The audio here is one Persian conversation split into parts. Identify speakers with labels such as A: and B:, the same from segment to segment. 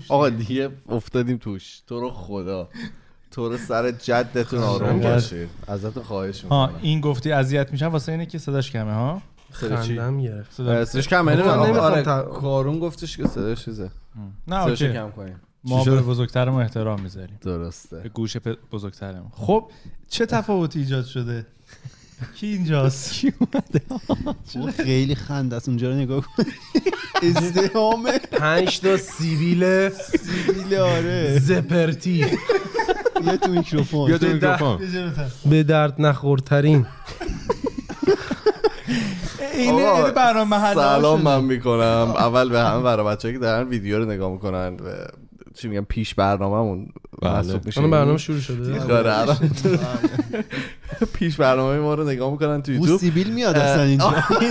A: آقا دیگه افتادیم توش. تو رو خدا، تو رو سر جدتون آروم باشید، ازتون خواهش میکنم.
B: این گفتی اذیت میشم واسه اینه که صداش کمه ها.
C: خندم گرفت.
A: صداش کمه. آره کارون گفتش که صداش چیزه.
B: نه
A: صداش
B: اوکی.
A: کم کنیم.
B: ما به بزرگترمون احترام میذاریم.
A: درسته.
B: به گوش بزرگترمون. خب چه تفاوتی ایجاد شده؟ کی اینجاست؟ کی اومده؟
D: خیلی خنده است اونجا رو نگاه کن. ازدحامه
C: 5 تا سیبیل
D: آره
C: زپرتی.
D: بیا تو میکروفون.
C: به درد نخورترین.
B: این برنامه محل
A: سلام من میکنم اول به همه برای بچه‌ها که دارن ویدیو رو نگاه میکنن و چی میگم پیش برنامه‌مون محسوب میشه.
C: الان برنامه شروع شده.
A: آره پیش برنامه ما رو نگاه میکنن تو یوتیوب.
D: سیبیل میاد اصلا اینجا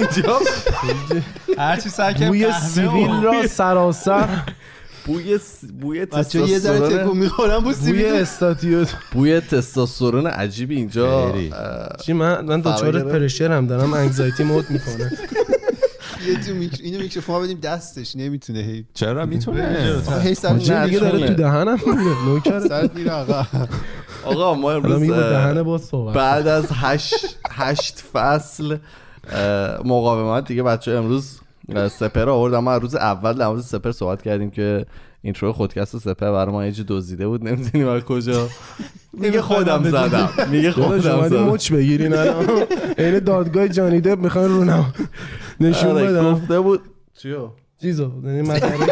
B: هر چی سرکم
C: بوی سیبیل را سراسر.
A: بوی
D: بچه‌ها یه ذره تکو میخورن
C: بوی استاتیوت.
A: بوی تستوسترون عجیبی اینجا.
C: چی من دوچار پرشرم دارم انگزایتی مود میکنه.
D: اینو میکروفون بدیم دستش نمیتونه.
E: چرا میتونه؟
D: هی سر
C: دیگه داره تو دهنم نوکر
D: سر میره
A: آقا ما امروز
C: دهنه با صحبت
A: بعد از 8 فصل مقاومت دیگه بچه‌ها امروز سپر آوردم. ما روز اول در مورد سپر صحبت کردیم که اینترو خودکست سپر برای ما یه چیز دزدیده بود، نمیدونیم از کجا. میگه خودم زدم.
C: مچ بگیرین الان این دادگاه جانی دپ میخوان رونم نشون بدم.
A: گفته بود
C: چیزو یعنی مثلا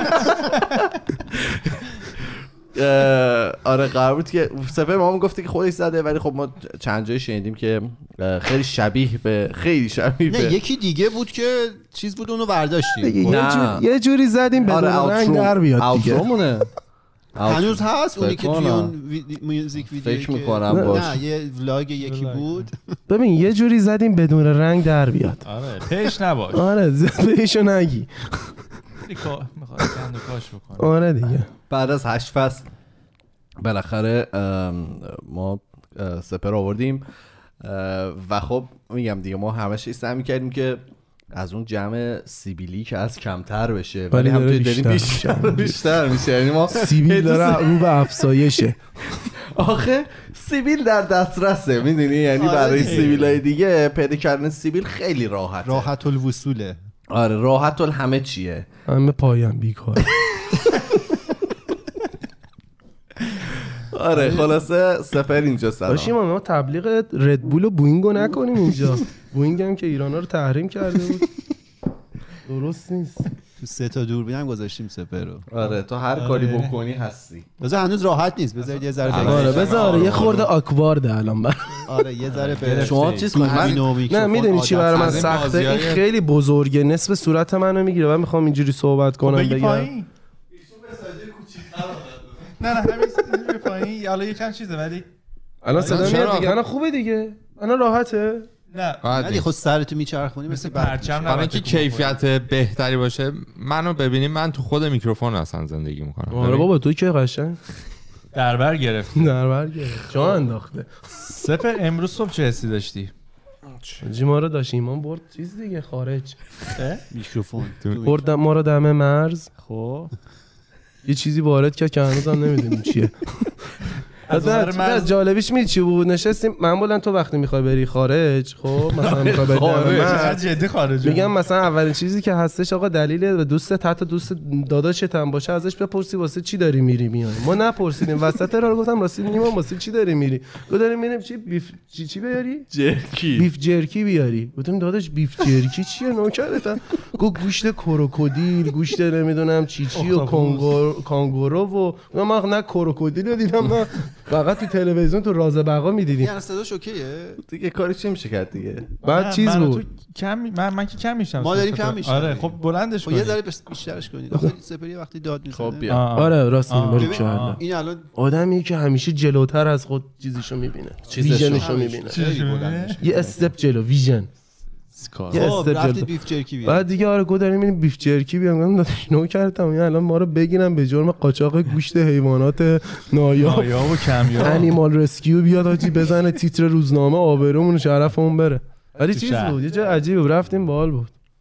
A: آره قرار بود که سپر ما گفته که خودش زده، ولی خب ما چند جایی شنیدیم که خیلی شبیه به
D: نه یکی دیگه بود که چیز بود اونو برداشتیم.
C: یه جوری زدیم بدون رنگ در بیاد دیگه.
D: هنوز هست اونی که توی اون میوزیک ویدیو
A: فکر میکنم باش.
D: نه یه ولاگ یکی بود.
C: ببین یه جوری زدیم بدون رنگ در بیاد.
B: آره پیش نباش.
C: آره پیشو نگی.
B: میخواد کند کاش بکنه.
C: آره دیگه.
A: بعد از 8 فصل بالاخره ما سپر آوردیم و خب میگم دیگه ما همش سعی می‌کردیم که از اون جمع سیبیلی که از کمتر بشه، ولی هم داریم بیشتر میشه. یعنی ما
C: سیبیل داره رو به افزایشه.
A: آخه سیبیل در دسترسه، میدونی، یعنی برای سیبیلای دیگه پیدا کردن سیبیل خیلی راحت
D: الوصوله.
A: آره راحت همه چیه.
C: همه پایم بیکار.
A: آره خلاصه سپر اینجا سلام.
C: باشیم ما تبلیغ ردبول و بوینگو نکنیم اینجا. بوینگ هم که ایران‌ها رو تحریم کرده بود. درست نیست.
D: تو 3 تا دوربینم گذاشتیم سپر رو.
A: آره تو هر کاری بکنی هستی.
D: بذار هنوز راحت نیست. بذار یه ذره
C: آره بذار یه خورده آکوارده الان.
D: آره یه ذره به
A: شما چیز کنید.
C: نه میدونی چی برای من سخته؟ این خیلی بزرگه، نصف صورت منو میگیره و میخوام اینجوری صحبت کنم بگم.
B: نه همین پایین حالا یکم چیزه ولی
C: الان صدا میاد دیگه. الان خوبه دیگه. الان راحته.
B: نه
D: ولی خود سرتو میچرخونی مثل
B: پرچم.
E: برای اینکه کیفیت بهتری باشه منو ببینیم، من تو خود میکروفون اصلا زندگی میکنم.
C: آره بابا تو که قشنگ
B: دربر گرفت.
C: جا انداخته.
B: سپر امروز صبح چه حسی داشتی؟
C: چی ما رو داشت ایمان برد چیز دیگه خارج.
D: میکروفون
C: برد ما رو دم مرز.
B: خب
C: یه چیزی وارد کرد که هنوزم نمیدونیم چیه. از جالبیش می چی بود؟ نشستیم معمولا تو وقتی میخوای بری خارج، خب مثلا میخوای بری
B: خارج جدی خارج،
C: میگم مثلا اولین چیزی که هستش آقا دلیل به دوستت، حتی دوست داداشت هم باشه، ازش بپرسی واسه چی داری میری میای. ما نپرسیدیم وسط راه گفتم راستی میگم واسه چی داری میری؟ گفت داریم میریم چی بیف چی بیاری؟
A: جرکی.
C: بیف جرکی بیاری. گفتم داداش بیف جرکی چیه؟ نوکرتم. گفت گوشت کروکودیل، گوشت نمیدونم چی و کانگورو و من نه کروکودیل رو دیدم نه فقط تو تلویزیون تو راز بقا میدیدیم.
D: یعنی صداش اوکیه
A: دیگه، کاری چی میشه کرد دیگه.
C: بعد چیز بود
B: من که کم میشم.
D: ما داریم کم میشیم.
B: آره خب بلندش کن.
D: یه ذره بیشترش کنید. آخه سپری وقتی داد میزنه.
A: خب بیا.
C: آره راست میگی.
D: این الان
C: آدمی که همیشه جلوتر از خود چیزیشو میبینه، ویژنشو میبینه. یه استپ جلو ویژن.
D: خب رفتید بیف جرکی بیاد.
C: بعد دیگه آره داریم میریم بیف جرکی بیام. گفتم داداش نو کردم این الان ما رو بگیرن به جرم قاچاق گوشت حیوانات نایاب
B: و کمیاب،
C: انیمال رسکیو بیاد آجی بزنه تیتر روزنامه آبرومون شرفمون بره. ولی چیز بود یه جا عجیبه. رفتیم باحال بود.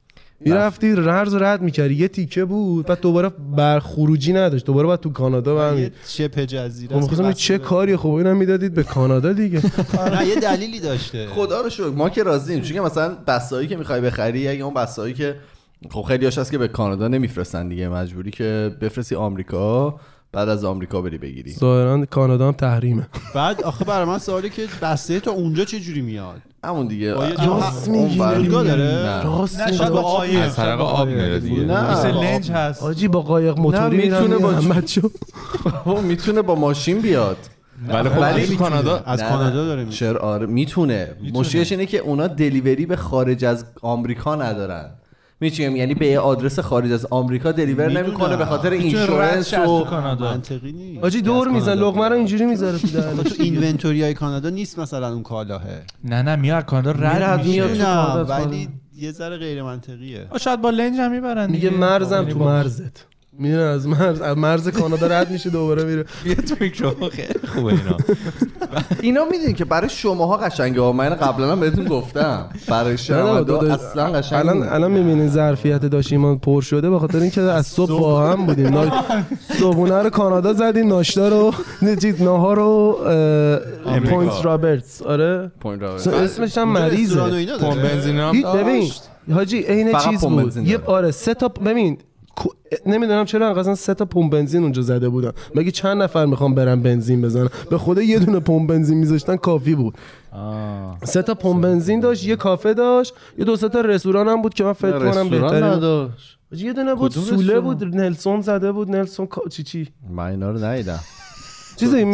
C: میرفتی رز رد میکردی، یه تیکه بود بعد دوباره بر خروجی نداشت، دوباره بعد تو کانادا برمی
D: شبه جزیره است.
C: خب چه کاری خب اینم میدادید به کانادا دیگه.
D: نه یه دلیلی داشته.
A: خدا رو شکر ما که راضییم، چون که مثلا بسایی که میخوای بخری، اگه اون بسایی که خب خیلی هاش هست که به کانادا نمیفرستن دیگه، مجبوری که بفرستی آمریکا، بعد از آمریکا بری بگیری.
C: ظاهرا کانادا هم تحریمه.
D: بعد آخه برای من سوالی که بسته تا اونجا چه جوری میاد؟
A: همون دیگه
C: راست میگی
D: داره؟
C: راست
B: نه
C: میگی
B: شاید با قایق
E: از طریق آب میره دیگه.
A: نه.
B: مثل لنج هست.
C: آجی با قایق موتوری
A: میتونه با میتونه با ماشین بیاد.
E: ولی خب تو کانادا
D: از کانادا داره میاد.
A: چرا؟ آره میتونه. مشکلش اینه که اونا دلیوری به خارج از آمریکا ندارن. میچینم یعنی به آدرس خارج از آمریکا دلیور نمیکنه به خاطر اینشورنس و
D: منطقی نیست.
C: آجی دور میزن لقمه رو اینجوری میذاره تو دهنش.
D: تو اینونتوری های کانادا نیست مثلا اون کالاهه.
B: نه میاد کانادا رد
C: میاد
B: میشه.
C: تو کانادا.
D: ولی یه ذره غیر منطقیه.
B: شاید با لنج هم میبرن.
C: میگه مرزم تو مرزت میره، از مرز کانادا رد میشه دوباره میره.
E: بیا تو میکروفون خیلی خوبه
A: اینا میدونین که برای شماها قشنگه ها. من قبلا هم بهتون گفتم برای شما اصلا قشنگ.
C: الان میبینین ظرفیت داشتیم پر شده به خاطر اینکه از صبح با هم بودیم. صبحونه رو کانادا زدیم، ناشتا رو نهار رو پوینت رابرتس. آره اسمش هم مریضه.
E: پمپ بنزین هم
C: ببین حاجی عین چیز بود. یه آره 3 تا ببین نمیدونم چرا انقدر 3 تا پمپ بنزین اونجا زده بودن. مگه چند نفر میخوام برن بنزین بزنن؟ به خدا یه دونه پمپ بنزین میذاشتن کافی بود. 3 تا پمپ بنزین داشت، یه کافه داشت، یه 2 تا رستوران هم بود که من فکر کنم بهتره نداشت. یه دونه بود سوله بود، نلسون زده بود، نلسون چی من
A: اینا رو ندیدم.
C: چیزی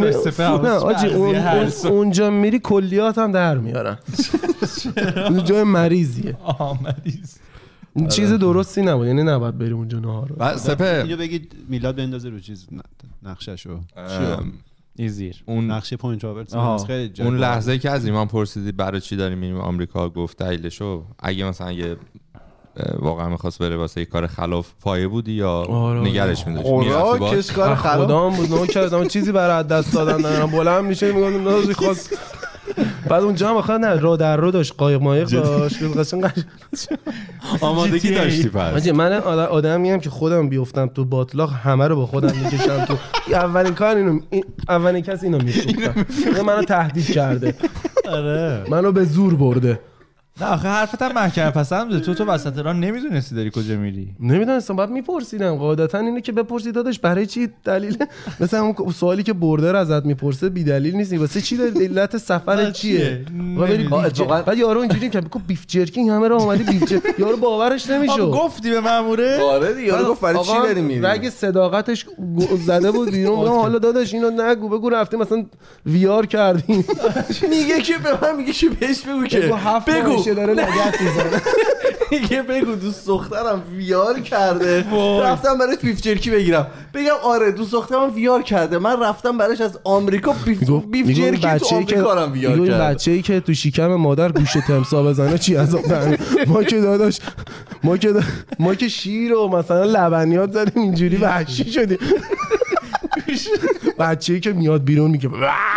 C: اونجا میری کلیات هم در میارن. جای مریضیه.
B: مریض
C: چیز درستی نبود، یعنی نباید بریم اونجا نهار.
E: بعد سپه
D: اینو بگید میلاد بندازه رو چیز نقشه‌شو.
B: ایزیر
E: اون
D: نقشه پوینت رابرتس خیلی
E: اون لحظه که از ایمان پرسیدی برای چی داریم میریم آمریکا، گفت دلیلشو اگه مثلا یه واقعا می‌خواست بره واسه کار خلاف پایه بودی یا نگرش می‌داشت
A: خوراکش کار خلاف
C: خدام بود. نو کردم چیزی برای دست دادن ندارم. بلند میشه میگم نازی خواست. بعد اونجا هم آخه نه رو در رو داشت، قایق مایق داشت. قشنگ
E: آمادگی داشتی پس.
C: من آدمیم که خودم بیفتم تو باطلاق همه رو با خودم میکشم تو. اولین کار اینو اولین کسی اینو میفروختم. منو تهدید کرده.
B: آره
C: منو به زور برده.
B: نه آخه حرفت هم محکم پسند تو وسط راه نمیدونستی داری کجا میری.
C: نمیدونستم، بعد میپرسیدم. قاعدتا اینه که بپرسی داداش برای چی دلیل، مثلا اون سوالی که برده رو ازت میپرسه بی دلیل نیست. واسه چی داری، علت سفر چیه؟ بعد یارو اینجوری که میگه بیف جرکی همه راه اومدی بیف جرکی، یارو باورش نمیشه.
B: گفتی به ماموره؟
A: آره دیگه یارو گفت برای چی داری میری؟
C: رگ صداقتش زده بود بیرون. میگم حالا داداش اینو نگو، بگو رفتیم مثلا وی آر کردیم.
A: میگه که به من میگه که بهش بگو که بگو
C: داره لگت میزنه.
A: میگه بگو دوست دخترم ویار کرده رفتم براش بیف جرکی بگیرم. بگم آره دوست دخترم ویار کرده، من رفتم براش از آمریکا بیف جرکی تو آمریکا رم ویار کرده.
C: این بچه‌ای که تو شکم مادر گوشت تمساح بزنه چی عذاب داره. ما که داداش ما که شیر و مثلا لبنیات زدیم اینجوری وحشی شدیم. بچه‌ای که میاد بیرون میگه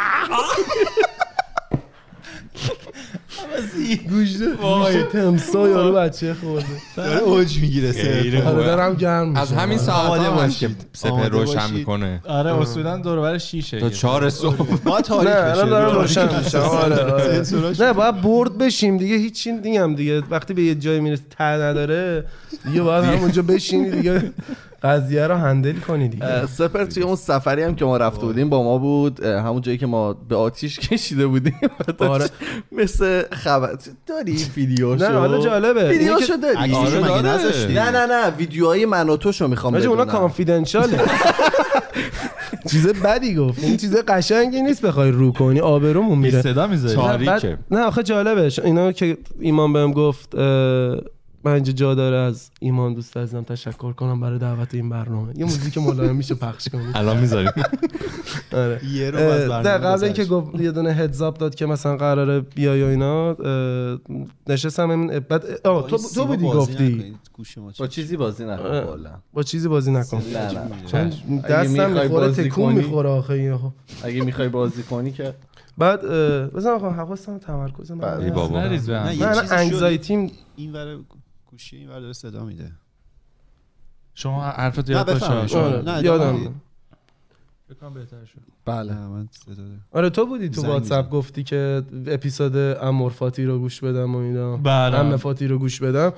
C: گوشت تمساح یارو بچه خورده
D: داره اوج میگیره.
C: آره دارم گرم
E: از همین ساعت هم که سپر روشن میکنه.
B: آره اصولا دور و بر شیشه
E: تا 4 صبح
D: با تاریک
C: بشه. نه دارم روشن میشم. آره نه باید برد بشیم دیگه، هیچی دیگه وقتی به یه جایی میرسی ته نداره دیگه باید همونجا بشینی دیگه قضیه رو هندل کنی دیگه.
A: سپر توی اون سفری هم که ما رفته بودیم با ما بود، همون جایی که ما به آتیش کشیده بودیم. آره مثل خبر داری ویدیوشو؟
C: نه حالا جالبه
A: ویدیوشو داری؟
D: آره نذاشتی.
A: نه ویدیوهای من و توشو میخوام بدونم.
C: اونا کانفیدنشاله. چیز بدی گفت، این چیز قشنگی نیست بخوای رو کنی، آبرومون میره.
B: صدا میذاری
E: تاریکه.
C: نه آخه جالبه اینا که ایمان بهم گفت من اینجا جا داره از ایمان دوست عزیزم تشکر کنم برای دعوت این برنامه. یه موزیک ملایم میشه پخش کنیم
E: الان میذاریم.
C: آره
D: یه رو از برنامه
C: قبل اینکه گفت یه دونه هدز اپ داد که مثلا قراره بیای و اینا، نشستم بعد تو بودی گفتی
A: با چیزی بازی نکن. والا
C: با چیزی بازی نکن.
A: چون
C: دستم میخوره تکون میخوره آخه اینا. خب
A: اگه میخوای بازی کنی که
C: بعد بزن آقا حواسم تمرکزم
E: ای بابا
D: نه
C: من انگزایتیم
D: این ور گوشی این ور صدا میده.
B: شما حرفت یاد باشه.
C: نه یادم
B: بکنم بهتر شد.
C: بله
D: من صدا دارم.
C: آره تو بودی تو واتساپ گفتی که اپیزود امورفاتی رو گوش بدم و اینا.
B: بله
C: امفاتی رو گوش بدم.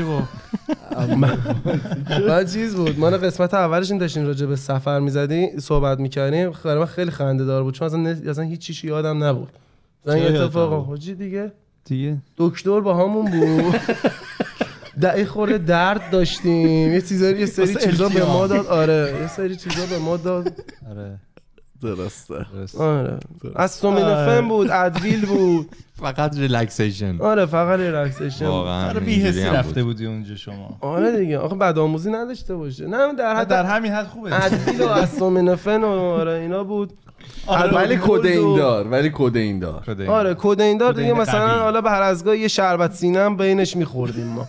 C: بعد چیز بود ما قسمت اولش این داشتیم راجع به سفر می‌زدیم صحبت می‌کردیم. خیلی خنده دار بود چون اصلا هیچ چیزی یادم نبود. مثلا یه اتفاق حاجی دیگه دکتر با همون بود. دقیق خورده درد داشتیم یه سری چیزا به ما داد. آره یه سری چیزا به ما داد.
B: آره
A: درسته.
C: آره استامینوفن بود، ادویل بود،
E: فقط ریلکسیشن.
C: آره فقط ریلکسیشن.
E: واقعا
B: آره بی‌حسی رفته بودی اونجا شما.
C: آره دیگه آخه بدآموزی نداشته باشه. نه
B: در همین حد خوبه.
C: ادویل و استامینوفن و آره اینا بود.
A: ولی کدئین دار.
C: آره کدئین دار دیگه. مثلا حالا به هر از گاهی یه شربت سینه هم بینش می‌خوردیم ما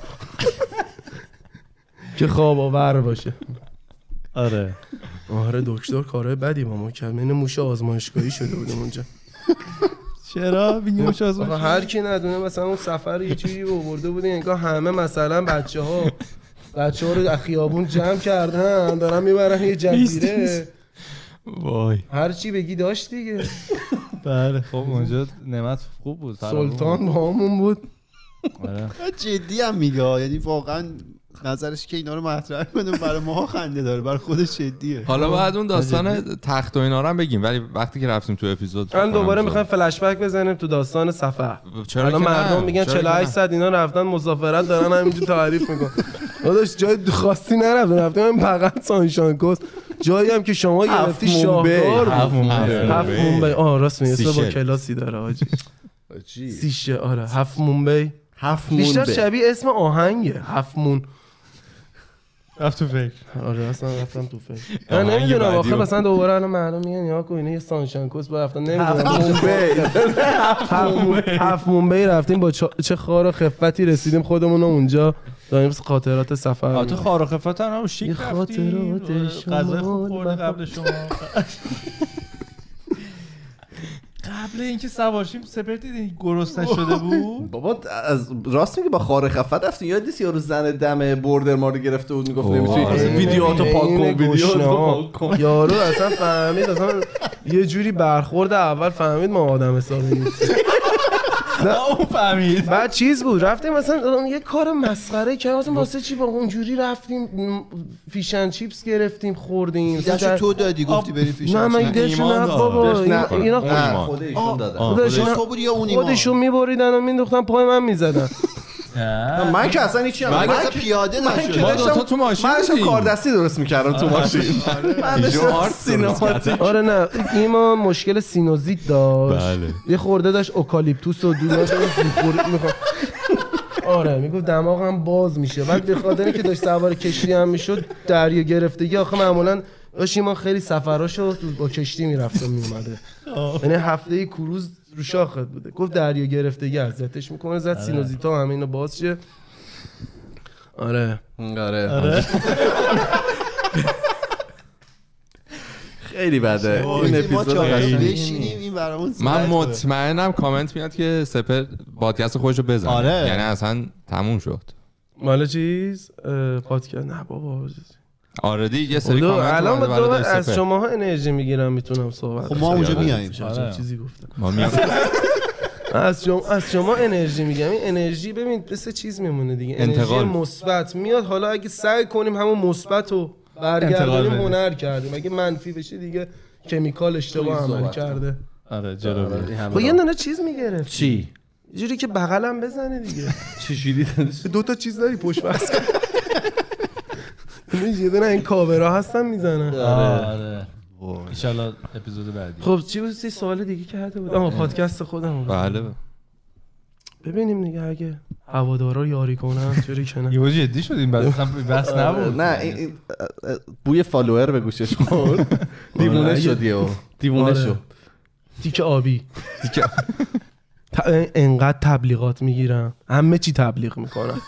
C: که خواب آور باشه.
B: آره
C: دکتر کارهای بدی با ما کرد. من موش آزمایشگاهی شده بودم اونجا.
B: چرا میگی موش آزمایشگاهی؟
C: هر کی ندونه مثلا اون سفر یه جوری آورده بودین انگار همه مثلا بچه‌ها رو از خیابون جمع کردن دارن میبرن یه جزیره.
E: وای
C: هر چی بگی داشت دیگه.
B: بله خب اونجا نعمت خوب بود.
C: سلطان با همون بود.
B: آره
D: جدی هم میگه یعنی واقعا نظرش که اینا رو مطرح کنه برای ما خنده داره برای خودش جدیه.
E: حالا بعد اون داستان تخت و اینا رو هم بگیم ولی وقتی که رفتیم تو اپیزود
C: الان دوباره میخوایم فلش بک بزنیم تو داستان سفر.
E: چرا
C: مردم میگن 4800 اینا رفتن مسافرت دارن همینجوری تعریف میکنن. داداش جای خاصی نرفتیم فقط سانشاین کوست. جایی هم که شما گرفتی شاهکار هفت مومبی. راست میگه با کلاسی داره حاجی. سیشه آره هفت مومبی. بیشتر شبیه اسم آهنگه هفت مون.
B: رفت تو فکر.
C: آره اصلا رفتم تو فکر. من نمیدونم آخه مثلا دوباره الان مردم میگن یا کو اینا یه سانشاین کوست با رفتن نمیدونم مومبی. هفت مومبی رفتیم با چه خار و خفتی رسیدیم خودمون اونجا داریم خاطرات سفر.
B: تو خار و خفت هم شیک رفتیم. غذای خوب خوردی قبل شما. قبل اینکه سوارشیم سپر دیدی گرسنه شده بود.
A: بابا از راست میگه با خار خفت رفتیم. یادت یارو زن دم بوردر ما رو گرفته بود میگفت نمیتونی ویدیوهاتو پاک کن.
C: یارو اصلا فهمید اصلا یه جوری برخورد اول فهمید ما آدم حسابی نیست.
B: نه اون فهمید.
C: بعد چیز بود رفتیم مثلا یه کار مسخره که مثلا واسه چی با اونجوری رفتیم فیشن چیپس گرفتیم خوردیم.
D: داشت تو دادی گفتی بریم فیشن.
C: نه من داشت نه بابا اینا
A: خودشون دادن.
D: تو بودی یا اون ایمان؟
C: خودشون میبریدن و مینداختن پای من میزدن.
A: من که اصلا هیچی
D: من اصلا پیاده نشدم.
E: ما دو تا تو ماشین
A: من کار دستی درست میکردم تو ماشین.
C: آره نه ایمان مشکل سینوزیت داشت. یه خورده داشت اوکالیپتوس و دونات میخواد. آره میگفت دماغم باز میشه. بعد به خاطر اینکه داشت سوار کشتی هم میشد دریا گرفتگی. آخه معمولا داشت ایمان خیلی سفراشو با کشتی میرفت و میومده. یعنی هفته کروز رو شاخت بوده. گفت دریا گرفتگی اذیتش میکنه. زد سینوزیتا همه اینو باز شه. آره
A: خیلی بده این اپیزود
D: بشینیم این برامون.
E: من مطمئنم کامنت میاد که سپر پادکست خودشو بزنه.
D: آره.
E: یعنی اصلا تموم شد.
C: مال چیز پادکست نه بابا.
E: آره دیگه یه سری کامنت
C: الان
E: اومده برای
C: از
E: سپر.
C: شماها انرژی میگیرم میتونم صحبت.
D: خب ما اونجا میایم.
C: چیزی گفتم.
E: ما میام.
C: از شما انرژی میگم. این انرژی ببین مثل چیز میمونه دیگه. انرژی مثبت میاد. حالا اگه سعی کنیم همون مثبت رو برگردونیم هنر کردیم. اگه منفی بشه دیگه کمیکال اشتباه عمل کرده.
B: آره جلو
C: خب یه دونه چیز میگرفت.
A: چی؟
C: یه جوری که بغلم بزنه دیگه.
A: چجوری
C: دو تا چیز داری پشت بس کن. یه دونه این کاورا هستن میزنن.
B: آره ان شاء الله اپیزود بعدی.
C: خب چی بود سوال دیگه کرده بود؟ پادکست خودم.
E: بله
C: ببینیم دیگه اگه هوادارا یاری کنن چوری کنن.
B: یهو جدی شدیم بس نبود.
A: نه این بوی فالوور به گوشش خورد. دیوونه شد یهو. دیوونه شد.
C: تیکه آبی. انقدر تبلیغات میگیرم. همه چی تبلیغ میکنن.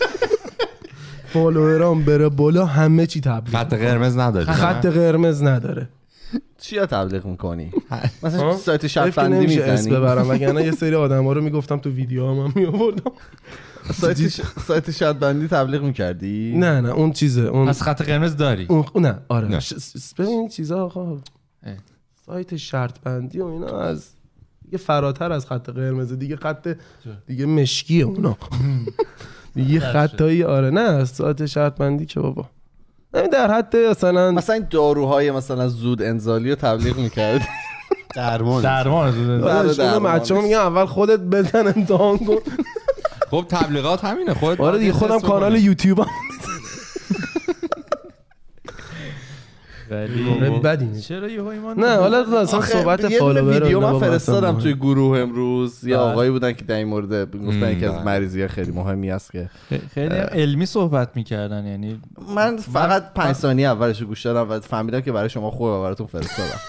C: فالوورام بره بالا همه چی تبلیغ.
E: خط قرمز نداره.
C: خط قرمز نداره.
A: چیا تبلیغ میکنی؟ مثلا سایت شرط بندی
C: میزنی؟
A: میزنی؟
C: ببرم وگرنه یه سری آدما رو میگفتم تو ویدیوام هم میآوردم.
A: سایت شرط بندی تبلیغ میکردی؟
C: نه اون چیزه اون
B: پس خط قرمز داری؟
C: اون نه آره
E: نه.
C: ببین این چیزا آقا سایت شرط بندی و اینا از دیگه فراتر از خط قرمز دیگه خط دیگه مشکیه اونا دیگه خطایی آره نه سایت شرط بندی که بابا همین در حد مثلا
A: این داروهای مثلا زود انزالی رو تبلیغ میکرد.
B: درمان
C: بچه‌ها میگن اول خودت بزن امتحان کن.
E: خب تبلیغات همینه خودت.
C: آره دیگه خودم کانال یوتیوب هم
B: ولی
C: بدی
B: چرا یهو ایمان
C: نه حالا اصلا صحبت فالوور
A: ویدیو من فرستادم توی گروه امروز یه آقایی بودن که در این مورد گفتن یکی از مریضی‌ها خیلی مهمی است که
B: خیلی علمی صحبت میکردن. یعنی
A: من فقط 5 ثانیه اولش رو گوش دادم و فهمیدم که برای شما خوبه براتون فرستادم.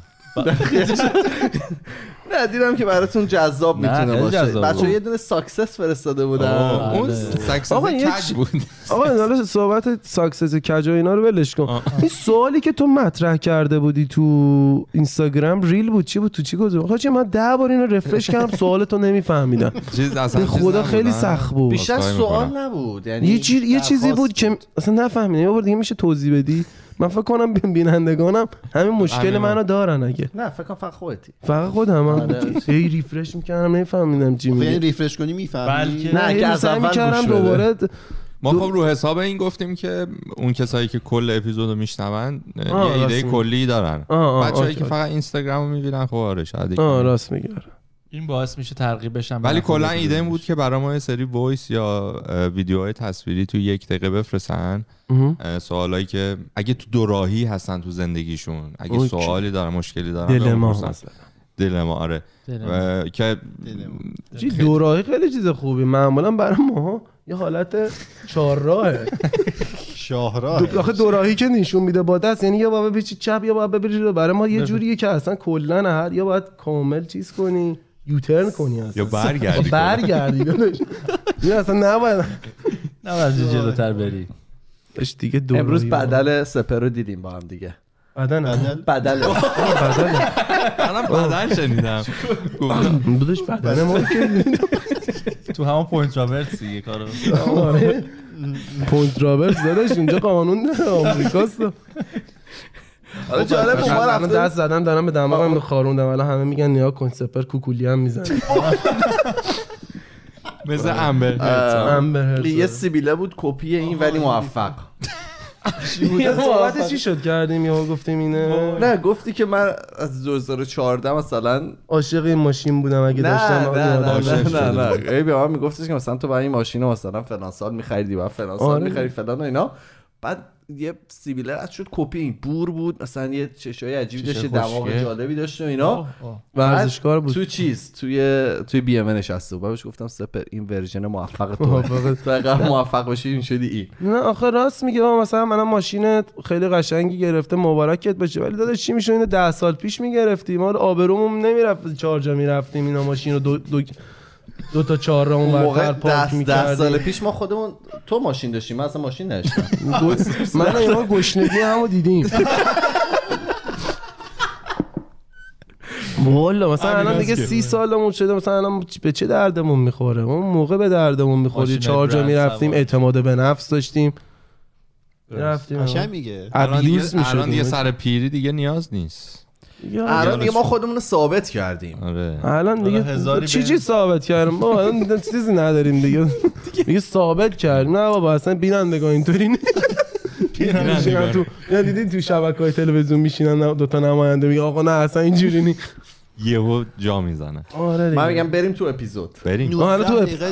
A: نه دیدم که براتون جذاب میتونه باشه. بچه‌ها یه دونه ساکسس فرستاده بودن.
E: اون ساکسس کج بود.
C: آقا حالا صحبت ساکسس کج و اینا رو ولش کن. این سوالی که تو مطرح کرده بودی تو اینستاگرام ریل بود چی بود تو چی گذاشتی؟ آقا من 10 بار اینو رفرش کردم سوالتو نمیفهمیدم. به خدا خیلی سخت بود.
A: بیشتر سوال نبود. یعنی
C: یه چیزی بود که اصلا نفهمیدم. یه بار دیگه میشه توضیح بدی؟ من فکر کنم بینندگانم همین مشکل منو دارن. اگه
A: نه فکر کنم فقط خودتی.
C: فقط خودم هی ریفرش میکردم نمیفهمیدم چی میگه.
D: یعنی ریفرش کنی میفهمی؟
A: نه اگه از اول
C: میکردم دوباره.
E: ما خب رو حساب این گفتیم که اون کسایی که کل اپیزودو میشنون یه ایده کلی دارن. بچه‌هایی که فقط اینستاگرامو میبینن خب آره شاید
C: راست میگه. این
B: باعث میشه ترغیب بشن.
E: ولی کلا ایده این بود که برای ما یه سری وایس یا ویدیوهای تصویری تو 1 دقیقه بفرستن، سوالایی که اگه تو دوراهی هستن تو زندگیشون، اگه سوالی دارن مشکلی دارن دل ما آره که
C: دوراهی خیلی چیز خوبی معمولا برای ما یه حالت چهارراهه
D: شاهراه.
C: آخه دوراهی که نشون میده با دست یعنی یا باید بچی چپ یا باید ببری. برای ما یه جوریه که اصلا کلا هر یا باید کامل چیز کنی یوترن کنی اصلا
E: یا برگردی
C: یا اصلا نباید
B: جلوتر بری.
C: دیگه
A: امروز بدل سپر رو دیدیم با هم دیگه.
C: بدل
E: منم بدل شنیدم
C: بودش بدل ما که
B: تو همون پوینت رابرتس دیگه کارو.
C: آره پوینت رابرتس داداش اینجا قانون داره آمریکاست. حالا جالب ما رفتم دست زدم دارم به دماغم خاروندم الان همه میگن نیا کن سپر کوکولی هم میزنه
E: مثل امبر
A: یه سیبیله بود کپی این ولی موفق.
C: صحبت چی شد کردیم یا گفتیم اینه؟
A: نه گفتی که من از 2014 مثلا
C: عاشق این ماشین بودم اگه داشتم.
A: نه ای به من میگفتش که مثلا تو برای این ماشین مثلا فلان سال می‌خریدی بعد فلان سال می‌خری فلان و اینا. بعد یه سیبیله رد شد کپی این بور بود مثلا یه چشای عجیبی داشت دماغ جالبی داشت و اینا.
C: ورزشکار بود
A: تو چیز توی بی ام نشسته بود. بهش گفتم سپر این ورژن موفق تو اگه موفق باشی این شدی این.
C: نه آخه راست میگه مثلا من ماشین خیلی قشنگی گرفته مبارکت باشه ولی داداش چی میشه اینو 10 سال پیش میگرفتیم ما آبرومون نمیرفت 4 جا میرفتیم اینا ماشین رو دو تا 4 را اون ورتر پارک می‌کردیم.
A: 10 سال پیش ما خودمون تو ماشین داشتیم من اصلا ماشین نداشتم.
C: من اینا گشنگی همو دیدیم. والا مثلا الان دیگه 30 سالمون شده مثلا الان به چه دردمون میخوره؟ اون موقع به دردمون میخوری 4 جا میرفتیم اعتماد به نفس داشتیم. رفتیم
D: قشنگ میگه
E: الان دیگه سر پیری دیگه نیاز نیست.
A: الان دیگه ما خودمون رو ثابت کردیم.
C: الان دیگه چی ثابت کردیم؟ ما الان چیزی نداریم دیگه ثابت کردیم. نه بابا اصلا بینندگان اینطوری میشینن تو دیدین تو شبکه‌های تلویزیون میشینن 2 تا نماینده میگه آقا نه اصلا اینجوری نی
E: یهو جا میزنه.
C: آره
A: من میگم بریم تو اپیزود.
E: بریم
C: الان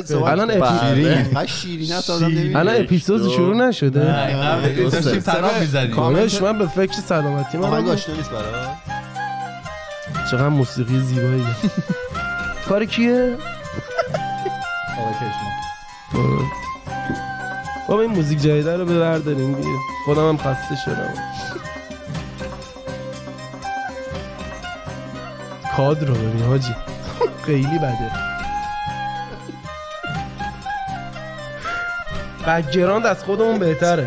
D: شیرین
C: الان اپیزود شروع نشده.
B: نه داشتیم سلام می‌زدیم.
C: کاملش من به فکر سلامتی من
D: آشنا نیست برام.
C: چقدر موسیقی زیبایی. کار کیه؟
B: آقای چشما.
C: بابا این موزیک جدیده رو ببرداریم دیگه. خودم هم خسته شدم. کادر رو ببین حاجی. خیلی بده. بک‌گراند از خودمون بهتره.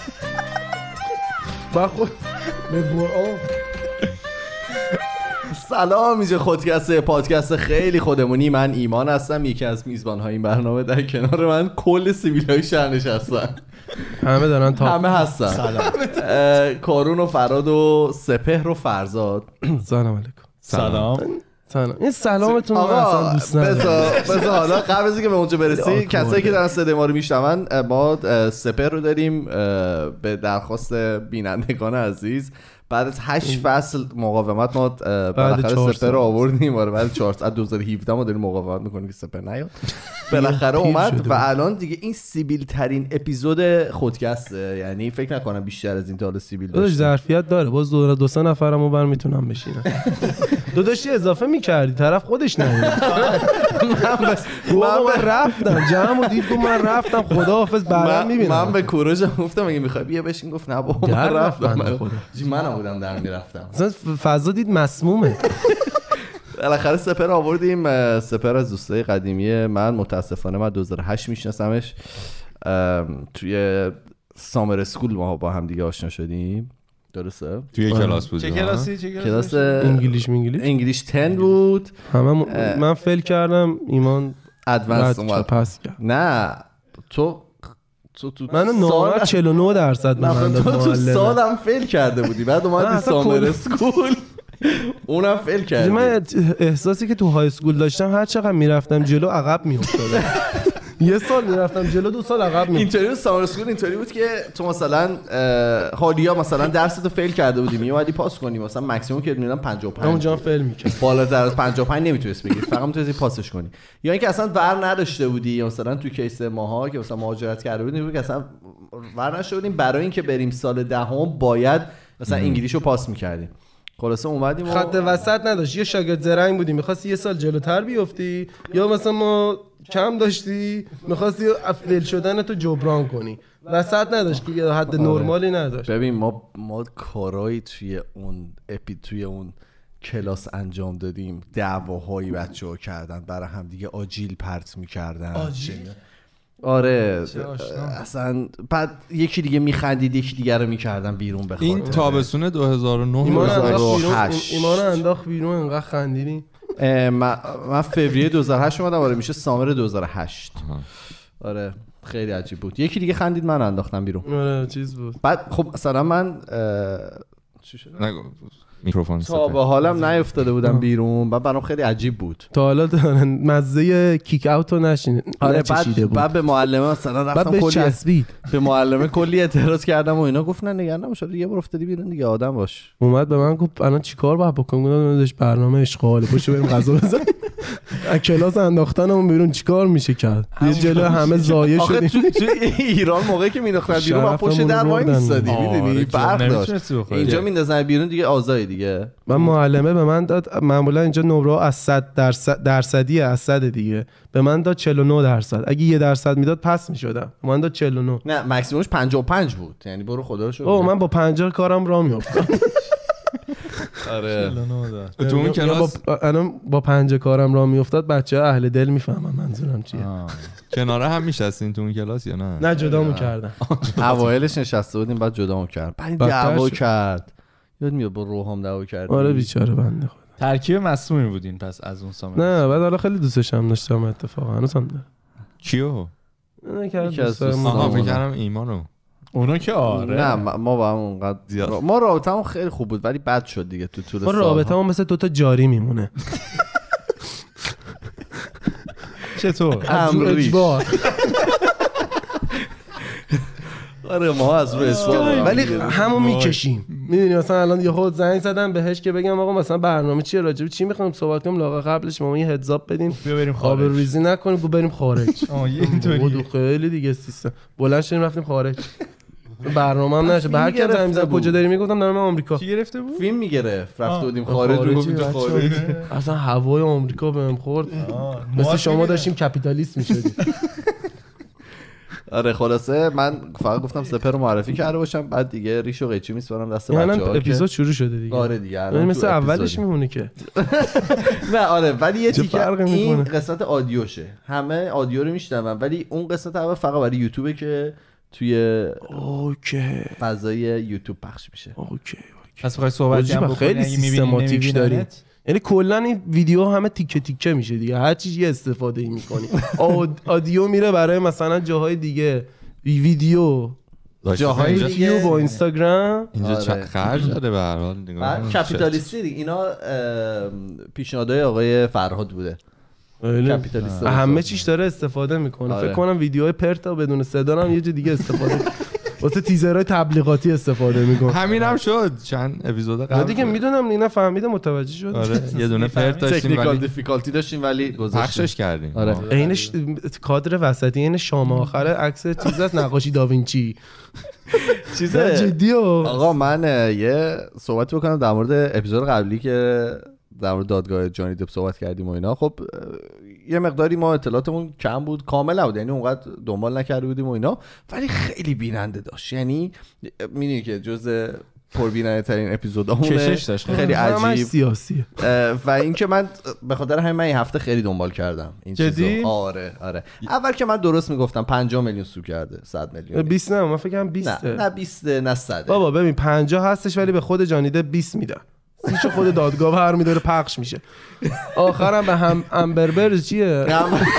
C: با خود به
A: سلام، اینجا خودکسته، پادکست خیلی خودمونی. من ایمان هستم، یکی از میزبان‌های این برنامه. در کنار من کل سیبیل‌های شهر نشستن.
C: همه دارن
A: همه هستن. سلام. کارون و فراد و سپهر و فرزاد.
C: سلام علیکم.
B: سلام.
C: این سلامتون اصلا دوست ندارم.
A: بذار حالا قبل از اینکه به اونجا برسی، کسایی که دارن صدای ما رو میشنون، ما سپهر رو داریم به درخواست بینندگان عزیز. بعد از 8 فصل مقاومت ما بالاخره سپهر رو آوردیم. بعد 4 سال 2017 ما داریم مقاومت میکنیم که سپهر نیاد. بالاخره اومد و الان دیگه این سیبیل ترین اپیزود خودکسته. یعنی فکر نکنم بیشتر از این تا حالا سیبیل
C: داشت. ظرفیت داره. باز دو سه نفرمو بر میتونم بشینم. داداشی اضافه میکردی طرف خودش نمیاد. من رفتم جمعو دید گفت من رفتم خداحافظ بعدا میبینم.
A: من به کوروش گفتم اگه میخوای بیا بشین، گفت نه بابا من رفتم. منم بودم در میرفتم.
C: مثلا فضا دید مسمومه.
A: بالاخره سپهر آوردیم. سپهر از دوستای قدیمی من، متاسفانه من 2008 میشناسمش. توی سامر اسکول ما با هم دیگه آشنا شدیم. درسته؟
E: توی کلاس بود.
B: چه کلاسی؟
A: کلاس انگلیش 10 بود.
C: من فیل کردم، ایمان
A: ادوانس اومد.
C: پس کرد.
A: نه تو
C: منو نامر 49% به من داد معلم.
A: تو سالم فیل کرده بودی، بعد اومدی سامر اسکول اونم فیل کردی.
C: من احساسی که تو های اسکول داشتم هر چقدر میرفتم جلو عقب میافتادم. یه سال میرفتم جلو 2 سال عقب میافتادم.
A: اینطوری سامر اسکول اینطوری بود که تو مثلا حالیا مثلا درستو فیل کرده بودی، میومدی پاس کنی، مثلا ماکسیمم که میدونم 55
C: اونجا فیل میکرد.
A: بالاتر از 55 نمیتونی بگیری، فقط میتونی پاسش کنی. یا اینکه اصلا ور نداشته بودی، یا مثلا تو کیس ماها که مثلا مهاجرت کرده بودیم که اصلا ور نشده بودیم، برای اینکه بریم سال دهم باید مثلا انگلیشو پاس میکردیم. خلاصه اومدیم
C: خط وسط نداشت. یه شاگرد زرنگ بودی می‌خواستی یه سال جلوتر بیفتی، یا مثلا ما کم داشتی می‌خواستی افل شدن تو جبران کنی. وسط نداشت که یه حد نرمالی نداشت.
A: ببین ما کارایی توی اون کلاس انجام دادیم، دعواهایی بچه‌ها کردن برای هم دیگه، آجیل پرت می‌کردن. آره اصلا بعد یکی دیگه میخندید، یکی دیگه رو میکردن بیرون بخواد.
E: این تابستون 2009
C: ایمان انداخت بیرون انقدر خندیدیم.
A: من فوریه 2008 اومدم. آره میشه سامر 2008. آره خیلی عجیب بود. یکی دیگه خندید من انداختم بیرون.
C: آره چیز بود.
A: بعد خب مثلا من چی شد؟
E: میکروفون
A: تا به حالم نیفتاده بودم بیرون. بعد خیلی عجیب بود.
C: تا حالا مزه کیک اوت رو نچشیده بود.
A: بعد به معلمه مثلا رفتم به معلمه کلی اعتراض کردم و اینا گفتن نگران نباش یه بار افتادی بیرون دیگه آدم باش.
C: اومد به من گفت الان چیکار باید بکنم؟ گفتم داشت برنامه اشغاله، پاشو بریم غذا بزنیم. از کلاس انداختنمون بیرون چیکار میشه کرد؟ یه جلو همه ضایع شدیم.
A: تو ایران موقعی که مینداختن بیرون با پشت در وای میستادی، میدونی فرق داشت. اینجا میندازن بیرون دیگه آزادی دیگه.
C: من معلمه به من داد، معمولا اینجا نمره از 100% از 100 دیگه، به من داد 49%. اگه 1% میداد پس میشدم. من داد 49.
A: نه ماکسیممش 55 بود. یعنی برو خدا رو شکر.
C: من با 50 کارم راه میافتم.
A: آره
E: تو اون کلاس
C: الان با 50 کارم راه میافتاد بچه‌ها اهل دل میفهمن منظورم چیه.
E: کناره هم میشستین تو اون کلاس یا نه؟
C: نه جدامون کردن.
A: اوایلش نشسته بودیم بعد جدامون کرد. بعد دعوا کرد. یاد میاد با روحام دعوا کرد.
C: آره بیچاره بنده خدا.
B: ترکیب مسمومی بودین پس از اون سامر.
C: نه بعد حالا خیلی دوستش هم داشتم اتفاقا. هنوزم داره.
E: کیو؟
C: یکی از
E: دوستان. فکر کردم ایمانو.
B: اونو که آره.
A: نه ما با هم اونقدر زیاد. ما رابطمون خیلی خوب بود ولی بد شد دیگه تو طول سال‌ها.
C: ما رابطمون مثل 2 تا جاری میمونه.
B: چطور؟
C: اجبار.
A: آره ما از روی اجبار
C: ولی همون میکشیم. میدونی مثلا الان یه خود زنگ زدم بهش که بگم آقا مثلا برنامه چیه، راجع به چی میخوایم صحبت کنیم، لاغا قبلش ما یه هدزاپ بدیم
B: بیا بریم خارج،
C: آب ریزی نکنیم گو بریم خارج.
B: اینطوری
C: خیلی دیگه سیستم بلند شدیم رفتیم خارج. برنامه هم نشه. به هر کی زنگ زدم کجا داری میگفتم دارم آمریکا.
B: چی گرفته بود؟
A: فیلم میگرفت رفته بودیم خارج. خارج
C: اصلا هوای آمریکا بهم خورد. مثل شما داشتیم کپیتالیست میشدیم.
A: آره خلاصه من فقط گفتم سپر رو معرفی کرده باشم بعد دیگه ریش و قیچی میسپارم دست بچه‌ها.
C: اپیزود شروع شده دیگه.
A: آره دیگه
C: مثل اولش میمونه که.
A: نه آره ولی یه تیکه این قسمت آدیوشه. همه آدیو رو میشنون ولی اون قسمت اول فقط برای یوتیوبه که توی فضای یوتیوب پخش میشه.
C: اوکی.
B: پس بخوای صحبت کنیم
C: خیلی سیستماتیک داریم. یعنی کلا این ویدیو همه تیکه تیکه میشه دیگه، هر چیز یه استفاده میکنی. آدیو میره برای مثلا جاهای دیگه، ویدیو جاهای دیگه با اینستاگرام.
E: اینجا خرج داره به هر حال.
A: کپیتالیستی دیگه. اینا پیشنهادهای آقای فرهاد بوده.
C: همه چیش داره استفاده میکنه. فکر کنم ویدیوهای پرتا بدون صدا هم یه جای دیگه استفاده واسه تیزرهای تبلیغاتی استفاده میکنه.
E: همین هم شد چند اپیزود قبل
C: دیگه میدونم اینا فهمیده متوجه شد.
E: آره یه دونه پرت داشتیم
A: تکنیکال دیفیکالتی داشتیم ولی
E: پخشش کردیم.
C: آره اینش کادر وسطی این شام آخره عکس چیز از نقاشی داوینچی
A: چیزه
C: جدی.
A: آقا من یه صحبت بکنم در مورد اپیزود قبلی که در مورد دادگاه جانی دپ صحبت کردیم و اینا. خب یه مقداری ما اطلاعاتمون کم بود، کامل نبود، یعنی اونقدر دنبال نکرده بودیم و اینا، ولی خیلی بیننده داشت. یعنی میدونی که جز پربیننده ترین اپیزودامونه،
E: کشش داشت،
A: خیلی عجیب
C: سیاسیه.
A: و اینکه من به خاطر همین من این هفته خیلی دنبال کردم این چیزو. آره اول که من درست میگفتم 50 میلیون سو کرده، 100 میلیون
C: 20 نه، من فکر کنم 20
A: نه 20 نه 100
C: بابا. ببین 50 هستش ولی به خود جانی دپ 20 میدن، هیچ خود دادگاه برمی‌داره پخش میشه. آخرام به هم امبربرد چیه؟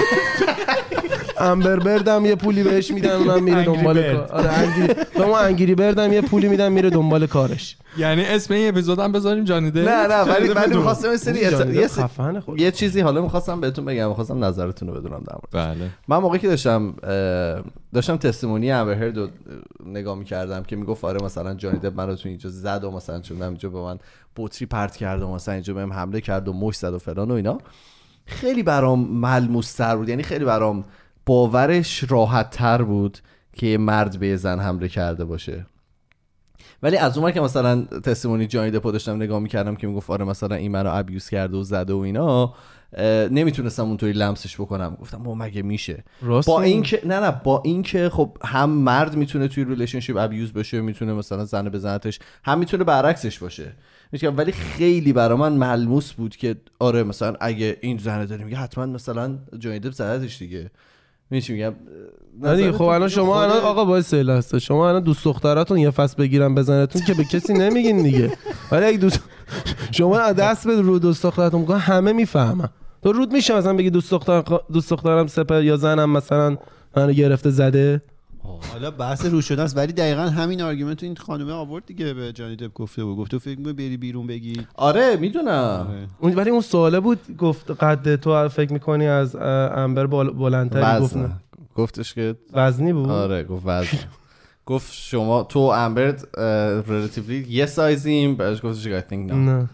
C: امبربردم یه پولی بهش میدن اونم میره دنبال کار. آره انگری بردم یه پولی میدن میره دنبال کارش.
E: یعنی اسم این اپیزودم بذاریم جانی دپ.
A: نه ولی می‌خواستم این سری
C: یه
A: چیزی حالا می‌خواستم بهتون بگم، می‌خواستم نظرتون رو بدونم در مورد.
E: بله
A: من موقعی که داشتم تستمونی امبر هرد رو نگاه می‌کردم که میگفت آره مثلا جانی دپ من رو تو اینجا زد و مثلا چون اینجا به من بطری پرت کرد و مثلا اینجا بهم حمله کرد و مش زد و فلان و اینا، خیلی برام ملموس‌تر بود. یعنی خیلی برام باورش راحت تر بود که یه مرد به زن حمله کرده باشه. ولی از اونور که مثلا تستمونی جانی دپ داشتم نگاه میکردم که میگفت آره مثلا این منو ابیوز کرده و زده و اینا، نمیتونستم اونطوری لمسش بکنم. گفتم مگه میشه؟ با اینکه با اینکه خب هم مرد میتونه توی ریلیشنشیپ ابیوز بشه، میتونه مثلا زن بزنتش، هم میتونه برعکسش باشه، ولی خیلی برای من ملموس بود که آره مثلا اگه این زنه داره میگه حتما مثلا جانی دپ زدتش دیگه. میگم
C: نه خب الان شما الان آقا باعث هست شما الان دوست دختراتون یه فصل بگیرن بزنتون که به کسی نمیگین دیگه، ولی اگه شما دست به رو دوست دختراتون میگن همه میفهمن. تو رود میشه مثلا بگی دوست دخترم سپر یا زنم مثلا منو گرفته زده.
D: حالا بحث رو شده است، ولی دقیقاً همین آرگومنت این خانومه آورد دیگه، به جانی دپ گفته بود، گفت تو فکر می‌کنی بری بیرون بگی؟
A: آره میدونم.
C: ولی اون سواله بود، گفت قد تو فکر می‌کنی از امبر بلندتری؟ گفت نه.
A: گفتش که
C: وزنی بود.
A: آره گفت وزن. گفت شما تو امبر ریلیتیولی یه سایزیم، بعدش گفتش که I think
C: نه